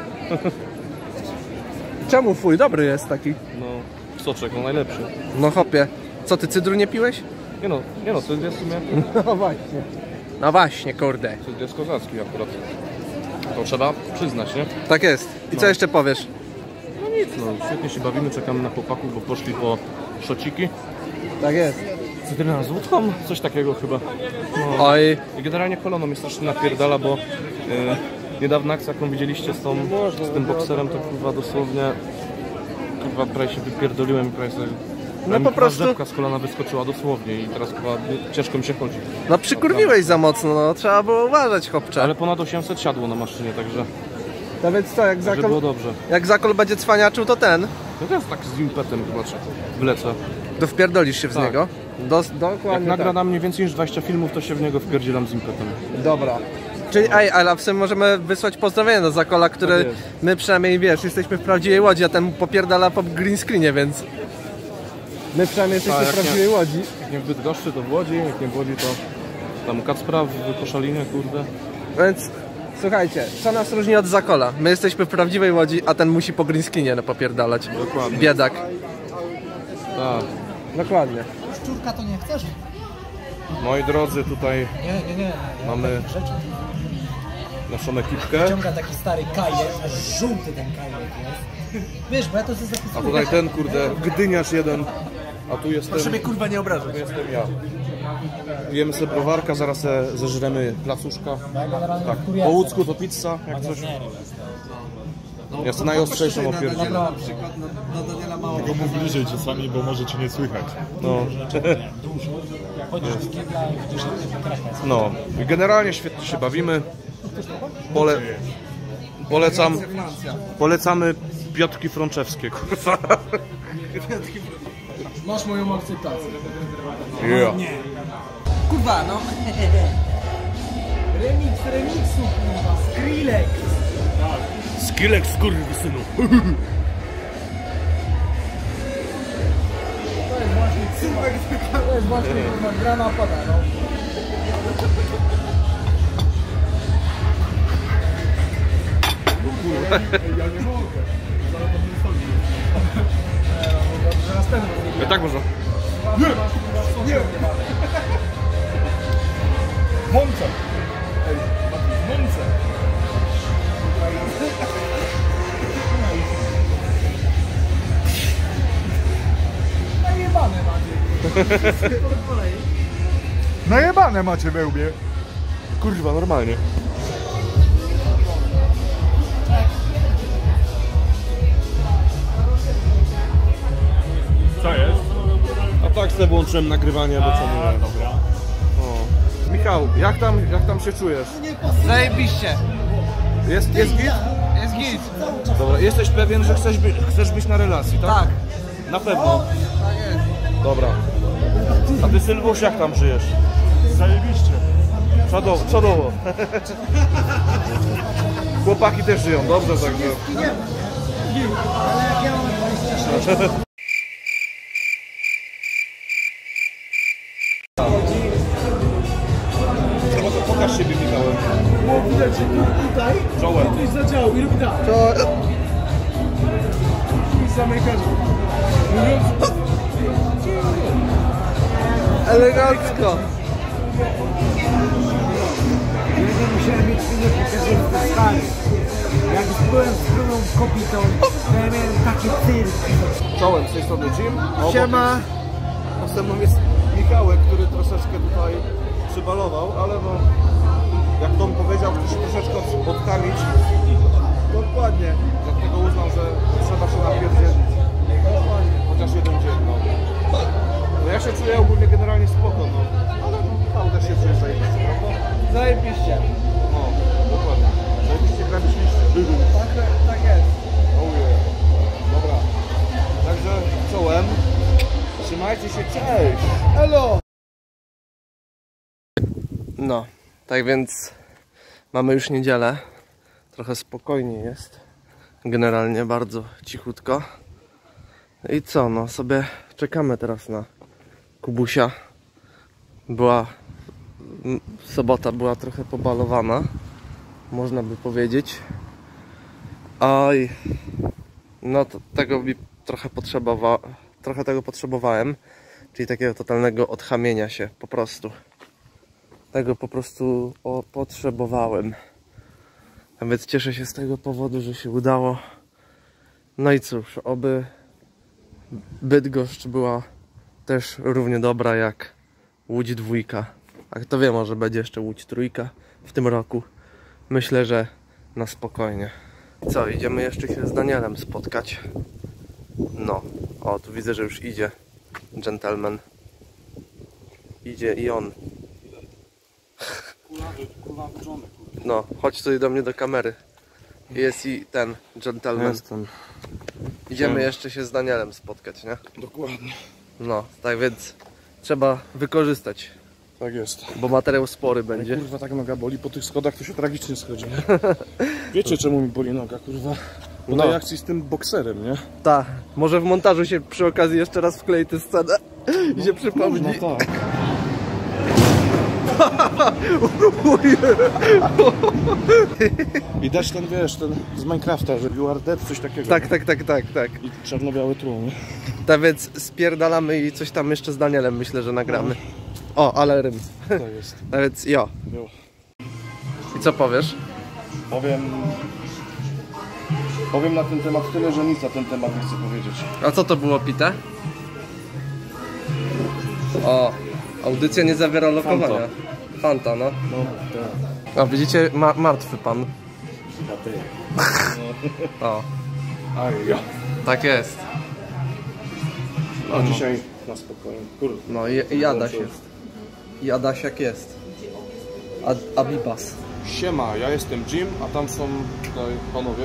[SPEAKER 2] Czemu fuj? Dobry jest taki.
[SPEAKER 4] No, soczek, no najlepszy.
[SPEAKER 2] No hopie. Co, ty cydru nie piłeś?
[SPEAKER 4] Nie no, nie no, to jest w sumie...
[SPEAKER 2] No właśnie. No właśnie, kurde.
[SPEAKER 4] To jest kozacki akurat. To trzeba przyznać, nie?
[SPEAKER 2] Tak jest. I co
[SPEAKER 4] No.
[SPEAKER 2] jeszcze powiesz?
[SPEAKER 4] No nic, no, świetnie się bawimy, czekamy na chłopaków, bo poszli po szociki.
[SPEAKER 2] Tak jest.
[SPEAKER 4] Cytryna z wódką? Coś takiego chyba. No.
[SPEAKER 2] Oj.
[SPEAKER 4] I generalnie koloną mnie strasznie napierdala, bo yy, niedawna akcja, jaką widzieliście z, tą, z tym bokserem, to kurwa dosłownie kurwa prawie się wypierdoliłem i prawie sobie...
[SPEAKER 2] No po prostu-
[SPEAKER 4] rzepka z kolana wyskoczyła dosłownie i teraz chyba ciężko mi się chodzi.
[SPEAKER 2] No przykurwiłeś za mocno, no trzeba było uważać, chłopcze.
[SPEAKER 4] Ale ponad osiemset siadło na maszynie, także
[SPEAKER 2] To więc co, jak
[SPEAKER 4] że było
[SPEAKER 2] zakol,
[SPEAKER 4] dobrze.
[SPEAKER 2] jak zakol będzie cwaniaczył, to ten.
[SPEAKER 4] No teraz tak z impetem chyba czy wlecę.
[SPEAKER 2] To wpierdolisz się w
[SPEAKER 4] Tak.
[SPEAKER 2] niego. Dos,
[SPEAKER 4] Jak
[SPEAKER 2] dokładnie
[SPEAKER 4] nagra
[SPEAKER 2] tak.
[SPEAKER 4] na mnie więcej niż dwadzieścia filmów, to się w niego wpierdzielam z impetem.
[SPEAKER 2] Dobra. Czyli ej, ale w sumie możemy wysłać pozdrowienia do Zakola, który
[SPEAKER 4] Tak jest.
[SPEAKER 2] my przynajmniej, wiesz, jesteśmy w prawdziwej Łodzi, a ten popierdala po green screenie, więc my przynajmniej jesteśmy
[SPEAKER 4] Tak,
[SPEAKER 2] w
[SPEAKER 4] jak
[SPEAKER 2] prawdziwej
[SPEAKER 4] nie-
[SPEAKER 2] Łodzi.
[SPEAKER 4] Jak nie w Bydgoszczy, to w Łodzi, jak nie w Łodzi, to tam Kacpra w Koszalinie, kurde.
[SPEAKER 2] Więc słuchajcie, co nas różni od Zakola? My jesteśmy w prawdziwej Łodzi, a ten musi po green screenie no, popierdalać.
[SPEAKER 4] Dokładnie.
[SPEAKER 2] Biedak.
[SPEAKER 4] Tak.
[SPEAKER 2] Dokładnie.
[SPEAKER 8] Szczurka to nie chcesz?
[SPEAKER 4] Moi drodzy, tutaj
[SPEAKER 8] Nie, nie, nie.
[SPEAKER 4] mamy
[SPEAKER 8] Rzeczy.
[SPEAKER 4] naszą ekipkę.
[SPEAKER 8] Ciąga taki stary kajek, aż żółty ten kajek jest. Wiesz, bo ja to sobie zapisuję.
[SPEAKER 4] A tutaj ten, kurde, gdyniarz jeden. A tu jestem...
[SPEAKER 8] Proszę mnie kurwa nie obrażać.
[SPEAKER 4] Tu jestem ja. pijemy sobie browarka, zaraz se zeżremy placuszka. Tak, po łódzku to pizza, jak coś. Jest najostrzejszą opierdzielę.
[SPEAKER 6] Na przykład na, na Daniela Mało.
[SPEAKER 10] Tylko mów bliżej czasami, bo może cię nie słychać.
[SPEAKER 4] No. No. Generalnie świetnie się bawimy. Pole... Polecam. Polecamy Piotrki Frączewskie. Kurwa.
[SPEAKER 7] Masz moją akceptację.
[SPEAKER 4] Yeah.
[SPEAKER 8] Kurwa, no. Remix remixu, kurwa. Skrillex.
[SPEAKER 4] Skillek skurwysynu.
[SPEAKER 7] To jest właśnie kurwa gra napada, no.
[SPEAKER 10] Ja nie mogę. Zaraz to wystąpi.
[SPEAKER 7] Że następny.
[SPEAKER 4] Ja tak można.
[SPEAKER 10] Nie! Nie! Mące! Ej, mące!
[SPEAKER 7] Najebane macie.
[SPEAKER 10] Najebane macie wełbie.
[SPEAKER 4] Kurwa, normalnie.
[SPEAKER 10] Co jest?
[SPEAKER 4] A tak sobie włączyłem nagrywanie, bo co mówię.
[SPEAKER 10] Dobra.
[SPEAKER 4] O. Michał, jak tam, jak tam się czujesz?
[SPEAKER 6] Zajebiście.
[SPEAKER 4] Jest, jest git?
[SPEAKER 6] Jest git.
[SPEAKER 4] Dobra, jesteś pewien, że chcesz, by, chcesz być na relacji, tak?
[SPEAKER 6] Tak.
[SPEAKER 4] Na pewno.
[SPEAKER 6] Tak jest.
[SPEAKER 4] Dobra. A ty, Sylwusz, jak tam żyjesz?
[SPEAKER 10] Zajebiście.
[SPEAKER 4] Czadowo, czadowo. Chłopaki też żyją, dobrze, także. Chyba to pokaż siebie, Michałem.
[SPEAKER 7] Bo widać, że tu, tutaj
[SPEAKER 4] Czołem.
[SPEAKER 7] ktoś zadziałał i robi tak.
[SPEAKER 2] To
[SPEAKER 7] I zamykasz. Mówiąc,
[SPEAKER 2] elegancko.
[SPEAKER 8] Ja nie musiałem mieć pieniędzy, pokazać to stary. Jak byłem z pełną kobietą, to ja miałem takie cyrki.
[SPEAKER 4] Czołem, z tej strony Jim. Obok
[SPEAKER 2] Siema.
[SPEAKER 4] jest- Następną jest Michałek, który troszeczkę tutaj przybalował, ale no, jak Tom powiedział, chce się troszeczkę odkamić.
[SPEAKER 2] Dokładnie.
[SPEAKER 4] Dlatego uznał, że trzeba się napierdzielić. Chociaż jeden dzień, no. No ja się czuję ogólnie generalnie spoko, no. Ale no, Michał też się czuje zajebiście, prawda?
[SPEAKER 2] Zajebiście.
[SPEAKER 4] No, dokładnie. Zajebiście graliście.
[SPEAKER 2] Tak, tak jest.
[SPEAKER 4] Oh yeah. Dobra. Także czołem. Trzymajcie się, cześć!
[SPEAKER 2] Elo! No, tak więc mamy już niedzielę. Trochę spokojniej jest. Generalnie bardzo cichutko. I co, no sobie czekamy teraz na Kubusia. Była m, sobota była trochę pobalowana, można by powiedzieć. Oj, no to tego mi trochę potrzebowa trochę tego potrzebowałem, czyli takiego totalnego odchamienia się po prostu. Tego po prostu o, potrzebowałem. A więc cieszę się z tego powodu, że się udało. No i cóż, oby Bydgoszcz była też równie dobra jak Łódź dwójka. A kto wie, może będzie jeszcze Łódź trójka w tym roku. Myślę, że na spokojnie. Co, idziemy jeszcze się z Danielem spotkać. No, o, tu widzę, że już idzie gentleman. Idzie i on. No, chodź tutaj do mnie do kamery. Jest i ten gentleman.
[SPEAKER 4] Jestem.
[SPEAKER 2] Idziemy
[SPEAKER 4] Siema.
[SPEAKER 2] jeszcze się z Danielem spotkać, nie?
[SPEAKER 4] Dokładnie.
[SPEAKER 2] No, tak więc trzeba wykorzystać,
[SPEAKER 4] Tak jest.
[SPEAKER 2] bo materiał spory będzie.
[SPEAKER 4] Kurwa, tak noga boli, po tych schodach to się tragicznie schodzi. Wiecie czemu mi boli noga, kurwa? Po
[SPEAKER 2] No.
[SPEAKER 4] tej akcji z tym bokserem, nie?
[SPEAKER 2] Ta, może w montażu się przy okazji jeszcze raz wklei tę scenę i się przypomni.
[SPEAKER 4] No tak. I dać ten, wiesz, ten z Minecrafta, że you are dead, coś takiego.
[SPEAKER 2] Tak, tak, tak, tak, tak.
[SPEAKER 4] I czarno-biały tłum, nie?
[SPEAKER 2] Tak więc spierdalamy i coś tam jeszcze z Danielem myślę, że nagramy. O, ale rym.
[SPEAKER 4] Tak jest.
[SPEAKER 2] Tak więc jo.
[SPEAKER 4] Jo.
[SPEAKER 2] I co powiesz?
[SPEAKER 4] Powiem... Powiem na ten temat tyle, że nic na ten temat nie chcę powiedzieć.
[SPEAKER 2] A co to było pite? O, Audycja nie zawiera lokowania.
[SPEAKER 4] Fanta.
[SPEAKER 2] Fanta, no.
[SPEAKER 4] No, tak.
[SPEAKER 2] A widzicie, ma martwy pan.
[SPEAKER 5] Chyba ty.
[SPEAKER 2] O,
[SPEAKER 4] Aj, ja.
[SPEAKER 2] tak jest.
[SPEAKER 4] No, dzisiaj na spokojnie. Kurde.
[SPEAKER 2] No i, i Adaś jest. I Adasiak jest. Ad, Abibas.
[SPEAKER 4] Siema, ja jestem Jim, a tam są tutaj panowie.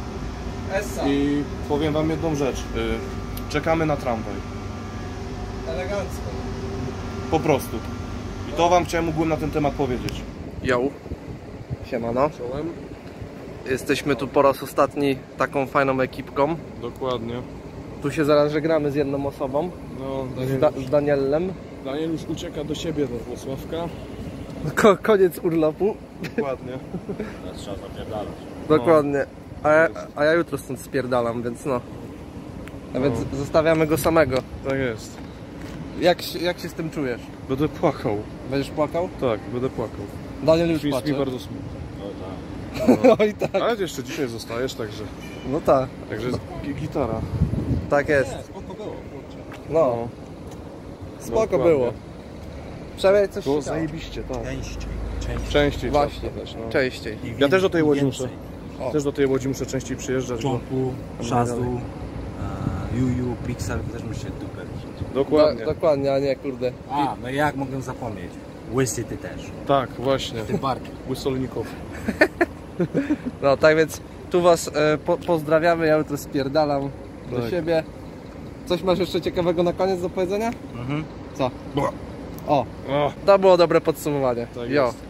[SPEAKER 4] I powiem wam jedną rzecz. Y, czekamy na tramwaj.
[SPEAKER 2] Elegancko.
[SPEAKER 4] Po prostu. I to wam chciałem ogólnie na ten temat powiedzieć.
[SPEAKER 2] Yo. Siemano.
[SPEAKER 4] Czołem?
[SPEAKER 2] Jesteśmy tu po raz ostatni taką fajną ekipką.
[SPEAKER 4] Dokładnie.
[SPEAKER 2] Tu się zaraz żegnamy z jedną osobą.
[SPEAKER 10] No,
[SPEAKER 2] Z, da z Danielem.
[SPEAKER 10] Daniel już ucieka do siebie, do Włocławka.
[SPEAKER 2] Ko koniec urlopu.
[SPEAKER 4] Dokładnie.
[SPEAKER 5] Teraz trzeba zapierdalać.
[SPEAKER 2] Dokładnie. A ja, a ja jutro stąd spierdalam, więc no. A więc zostawiamy go samego.
[SPEAKER 4] Tak jest.
[SPEAKER 2] Jak, się- jak się z tym czujesz?
[SPEAKER 4] Będę płakał.
[SPEAKER 2] Będziesz płakał?
[SPEAKER 4] Tak, będę płakał.
[SPEAKER 2] Daniel już
[SPEAKER 4] Jest mi
[SPEAKER 2] płacze.
[SPEAKER 4] bardzo smutno.
[SPEAKER 2] Oj tak.
[SPEAKER 4] Ale jeszcze dzisiaj zostajesz, także.
[SPEAKER 2] No tak,
[SPEAKER 4] Także gi- gitara.
[SPEAKER 2] tak jest. No. Spoko
[SPEAKER 4] Dokładnie.
[SPEAKER 2] było. Przynajmniej coś
[SPEAKER 4] Było
[SPEAKER 2] ciekawe.
[SPEAKER 4] zajebiście, tak.
[SPEAKER 5] Częściej. Częściej.
[SPEAKER 4] Częściej
[SPEAKER 2] Właśnie,
[SPEAKER 4] trzeba też, no.
[SPEAKER 2] częściej.
[SPEAKER 4] Ja też do tej łodzi
[SPEAKER 5] Więcej.
[SPEAKER 4] muszę.
[SPEAKER 2] O.
[SPEAKER 4] Też do tej łodzi muszę częściej przyjeżdżać. Bo...
[SPEAKER 11] Czompu, Szazdu, Juju, Pixel, też muszę dupę wziąć.
[SPEAKER 4] Dokładnie.
[SPEAKER 2] Do, dokładnie, a nie kurde.
[SPEAKER 11] A, no jak mogę zapomnieć? Łysy ty też.
[SPEAKER 4] Tak, właśnie.
[SPEAKER 11] Ty barki.
[SPEAKER 4] Łysolników.
[SPEAKER 2] No tak więc tu was e, po, pozdrawiamy, ja jutro spierdalam do
[SPEAKER 4] Tak.
[SPEAKER 2] siebie. Coś masz jeszcze ciekawego na koniec do powiedzenia?
[SPEAKER 11] Mhm.
[SPEAKER 2] Co? O,
[SPEAKER 4] O,
[SPEAKER 2] to było dobre podsumowanie.
[SPEAKER 4] tak
[SPEAKER 2] Jo.
[SPEAKER 4] jest.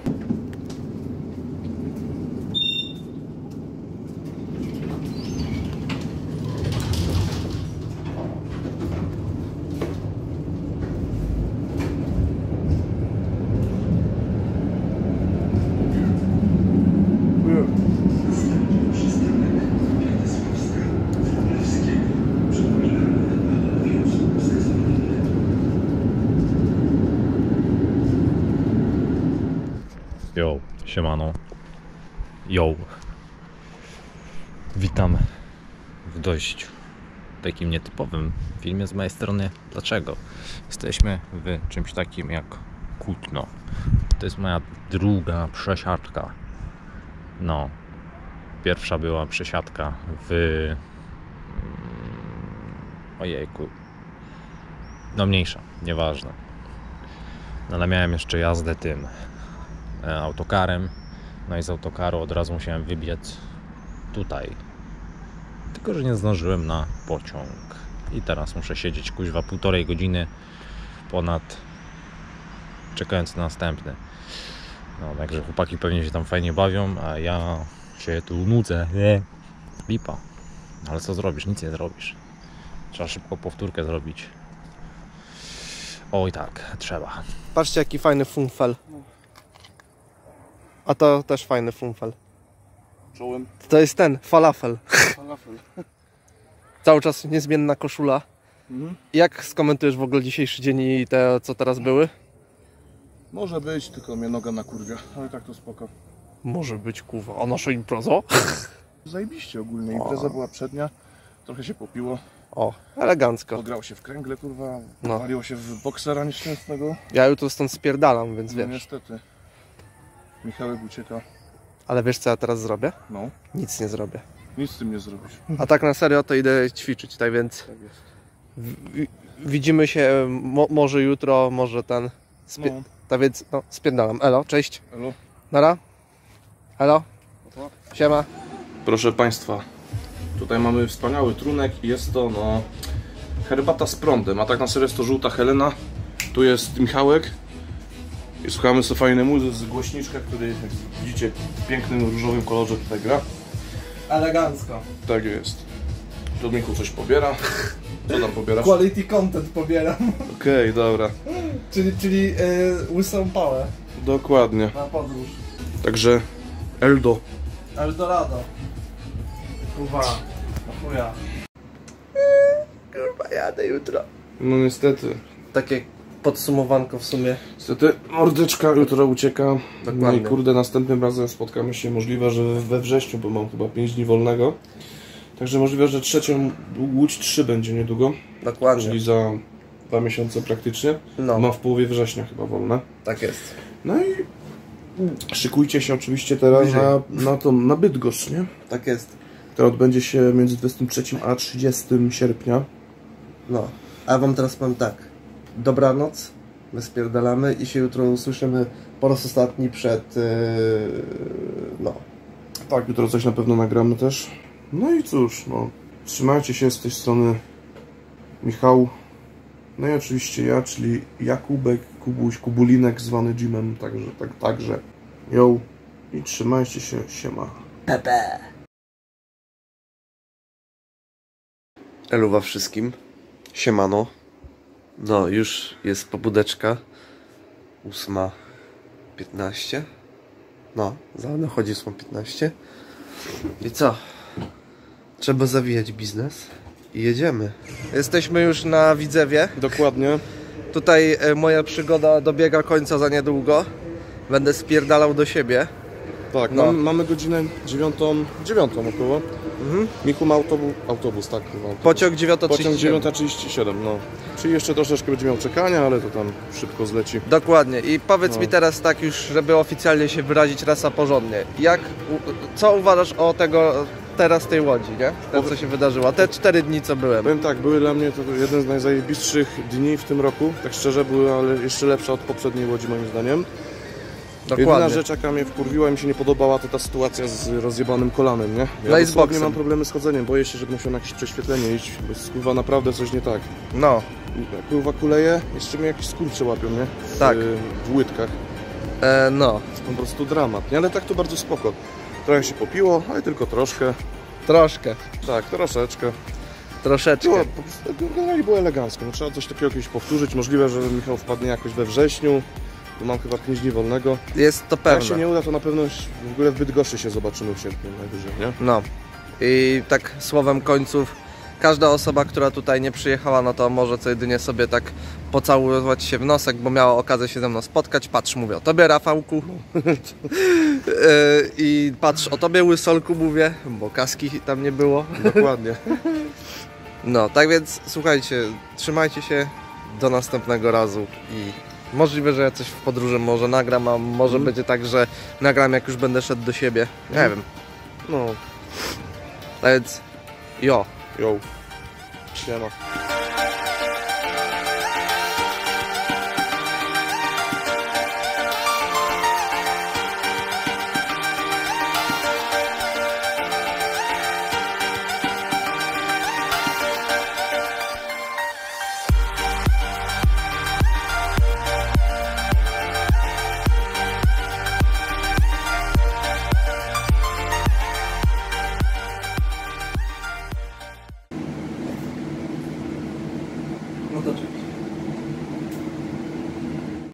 [SPEAKER 12] Yo, siemano. Yo. Witam w dość takim nietypowym filmie z mojej strony. Dlaczego? Jesteśmy w czymś takim jak Kutno. To jest moja druga przesiadka. No. Pierwsza była przesiadka w... Ojejku. No mniejsza, nieważne. No ale miałem jeszcze jazdę tym autokarem, no i z autokaru od razu musiałem wybiec tutaj, tylko że nie zdążyłem na pociąg i teraz muszę siedzieć kuźwa półtorej godziny ponad, czekając na następny. No także chłopaki pewnie się tam fajnie bawią, a ja się tu nudzę, nie? Lipa, ale co zrobisz, nic nie zrobisz, trzeba szybko powtórkę zrobić. Oj tak, trzeba.
[SPEAKER 2] Patrzcie jaki fajny funfel. A to też fajny funfel.
[SPEAKER 4] Czołem.
[SPEAKER 2] To jest ten, falafel.
[SPEAKER 4] Falafel.
[SPEAKER 2] Cały czas niezmienna koszula.
[SPEAKER 4] Mhm.
[SPEAKER 2] Jak skomentujesz w ogóle dzisiejszy dzień i te co teraz były?
[SPEAKER 4] Może być, tylko mnie noga na kurwia, ale tak to spoko.
[SPEAKER 2] Może być kuwa. A nasza impreza?
[SPEAKER 4] Zajebiście ogólnie, impreza była przednia, trochę się popiło.
[SPEAKER 2] O, elegancko.
[SPEAKER 4] Pograło się w kręgle, kurwa,
[SPEAKER 2] No.
[SPEAKER 4] waliło się w boksera nieszczęsnego.
[SPEAKER 2] Ja jutro stąd spierdalam, więc
[SPEAKER 4] No
[SPEAKER 2] wiesz.
[SPEAKER 4] niestety. Michałek ucieka.
[SPEAKER 2] Ale wiesz co ja teraz zrobię?
[SPEAKER 4] No,
[SPEAKER 2] Nic nie zrobię.
[SPEAKER 4] nic z tym nie zrobisz.
[SPEAKER 2] A tak na serio to idę ćwiczyć, tak więc
[SPEAKER 4] Tak jest.
[SPEAKER 2] w- widzimy się mo może jutro, może ten. Spie
[SPEAKER 4] No.
[SPEAKER 2] Tak więc no, spierdalam. Elo, cześć.
[SPEAKER 4] Elo.
[SPEAKER 2] Nara. Elo. Siema.
[SPEAKER 4] Proszę Państwa, tutaj mamy wspaniały trunek i jest to no herbata z prądem, a tak na serio jest to żółta Helena. Tu jest Michałek i słuchamy sobie fajnej muzy z głośniczka, który jak widzicie w pięknym różowym kolorze tutaj gra.
[SPEAKER 2] Elegancko.
[SPEAKER 4] Tak jest. Tu Michu coś pobiera. Co tam pobierasz?
[SPEAKER 2] Quality content pobieram.
[SPEAKER 4] Okej, okay, dobra.
[SPEAKER 2] czyli czyli yy, łysą pałę
[SPEAKER 4] Dokładnie.
[SPEAKER 2] na podróż.
[SPEAKER 4] Także Eldo.
[SPEAKER 2] Eldorado. Kurwa. Chuja. Kurwa, jadę jutro.
[SPEAKER 4] No niestety.
[SPEAKER 2] Takie podsumowanko w sumie.
[SPEAKER 4] Niestety mordeczka jutro ucieka.
[SPEAKER 2] Dokładnie.
[SPEAKER 4] No i kurde, następnym razem spotkamy się możliwe, że we wrześniu, bo mam chyba pięć dni wolnego. Także możliwe, że trzecią Łódź trzy będzie niedługo.
[SPEAKER 2] Dokładnie.
[SPEAKER 4] Czyli za dwa miesiące praktycznie.
[SPEAKER 2] No.
[SPEAKER 4] Ma w połowie września chyba wolne.
[SPEAKER 2] Tak jest.
[SPEAKER 4] No i szykujcie się oczywiście teraz na, na, to, na Bydgoszcz, nie?
[SPEAKER 2] Tak jest.
[SPEAKER 4] To odbędzie się między dwudziestym trzecim a trzydziestym sierpnia.
[SPEAKER 2] No, a ja wam teraz powiem tak. Dobranoc, my spierdalamy i się jutro usłyszymy po raz ostatni przed... Yy, no.
[SPEAKER 4] Tak, jutro coś na pewno nagramy też. No i cóż, no, trzymajcie się z tej strony Michał. No i oczywiście ja, czyli Jakubek, Kubuś, Kubulinek zwany Jimem, także, tak, także. Yo. I trzymajcie się, siema.
[SPEAKER 2] Pepe. Eluwa wszystkim. Siemano. No, już jest pobudeczka. ósma piętnaście. No, za chodzi ósma piętnaście. I co? Trzeba zawijać biznes i jedziemy. Jesteśmy już na Widzewie.
[SPEAKER 4] Dokładnie.
[SPEAKER 2] Tutaj e, moja przygoda dobiega końca za niedługo. Będę spierdalał do siebie.
[SPEAKER 4] Tak,
[SPEAKER 2] no.
[SPEAKER 4] mam, mamy godzinę dziewiątą, dziewiątą około. Mhm. Michu ma autobus, autobus tak? Autobus.
[SPEAKER 2] Pociąg dziewiąta trzydzieści siedem.
[SPEAKER 4] Pociąg dziewiąta trzydzieści siedem, no. Czyli jeszcze troszeczkę będzie miał czekania, ale to tam szybko zleci.
[SPEAKER 2] Dokładnie. I powiedz
[SPEAKER 4] no.
[SPEAKER 2] mi teraz tak już, żeby oficjalnie się wyrazić rasa porządnie. Jak, co uważasz o tego, teraz tej łodzi, nie? To, co się wydarzyło. Te cztery dni, co byłem.
[SPEAKER 4] Powiem tak, były dla mnie to jeden z najzajebistszych dni w tym roku. Tak szczerze, były, ale jeszcze lepsza od poprzedniej łodzi moim zdaniem.
[SPEAKER 2] Dokładnie.
[SPEAKER 4] Jedyna rzecz, jaka mnie wkurwiła i mi się nie podobała, to ta sytuacja z rozjebanym kolanem, nie? Ja
[SPEAKER 2] no
[SPEAKER 4] dosłownie mam problemy z chodzeniem, boję się, że musiał na jakieś prześwietlenie iść, bo jest kurwa naprawdę coś nie tak.
[SPEAKER 2] No.
[SPEAKER 4] Jak kurwa kuleje, jeszcze mnie jakieś skurcze łapią, nie? W,
[SPEAKER 2] tak.
[SPEAKER 4] W łydkach.
[SPEAKER 2] E, no.
[SPEAKER 4] To jest po prostu dramat, nie? Ale tak to bardzo spoko. Trochę się popiło, ale tylko troszkę.
[SPEAKER 2] Troszkę.
[SPEAKER 4] Tak, troszeczkę.
[SPEAKER 2] Troszeczkę.
[SPEAKER 4] Było, po prostu, generalnie było elegancko, no, trzeba coś takiego kiedyś powtórzyć, możliwe, że Michał wpadnie jakoś we wrześniu. Tu mam chyba pięć dni wolnego.
[SPEAKER 2] Jest to pewne.
[SPEAKER 4] Jak się nie uda, to na pewno w ogóle w Bydgoszczy się zobaczymy w sierpniu najwyżej, nie?
[SPEAKER 2] No. I tak słowem końców, każda osoba, która tutaj nie przyjechała, no to może co jedynie sobie tak pocałować się w nosek, bo miała okazję się ze mną spotkać. Patrz, mówię o tobie, Rafałku. I patrz o tobie, Łysolku, mówię, bo kaski tam nie było.
[SPEAKER 4] Dokładnie.
[SPEAKER 2] No, tak więc słuchajcie, trzymajcie się do następnego razu i możliwe, że ja coś w podróży może nagram, a może mm. będzie tak, że nagram jak już będę szedł do siebie. Nie mm. wiem.
[SPEAKER 4] No.
[SPEAKER 2] A więc jo.
[SPEAKER 4] Jo. Siema.
[SPEAKER 2] No to czekaj.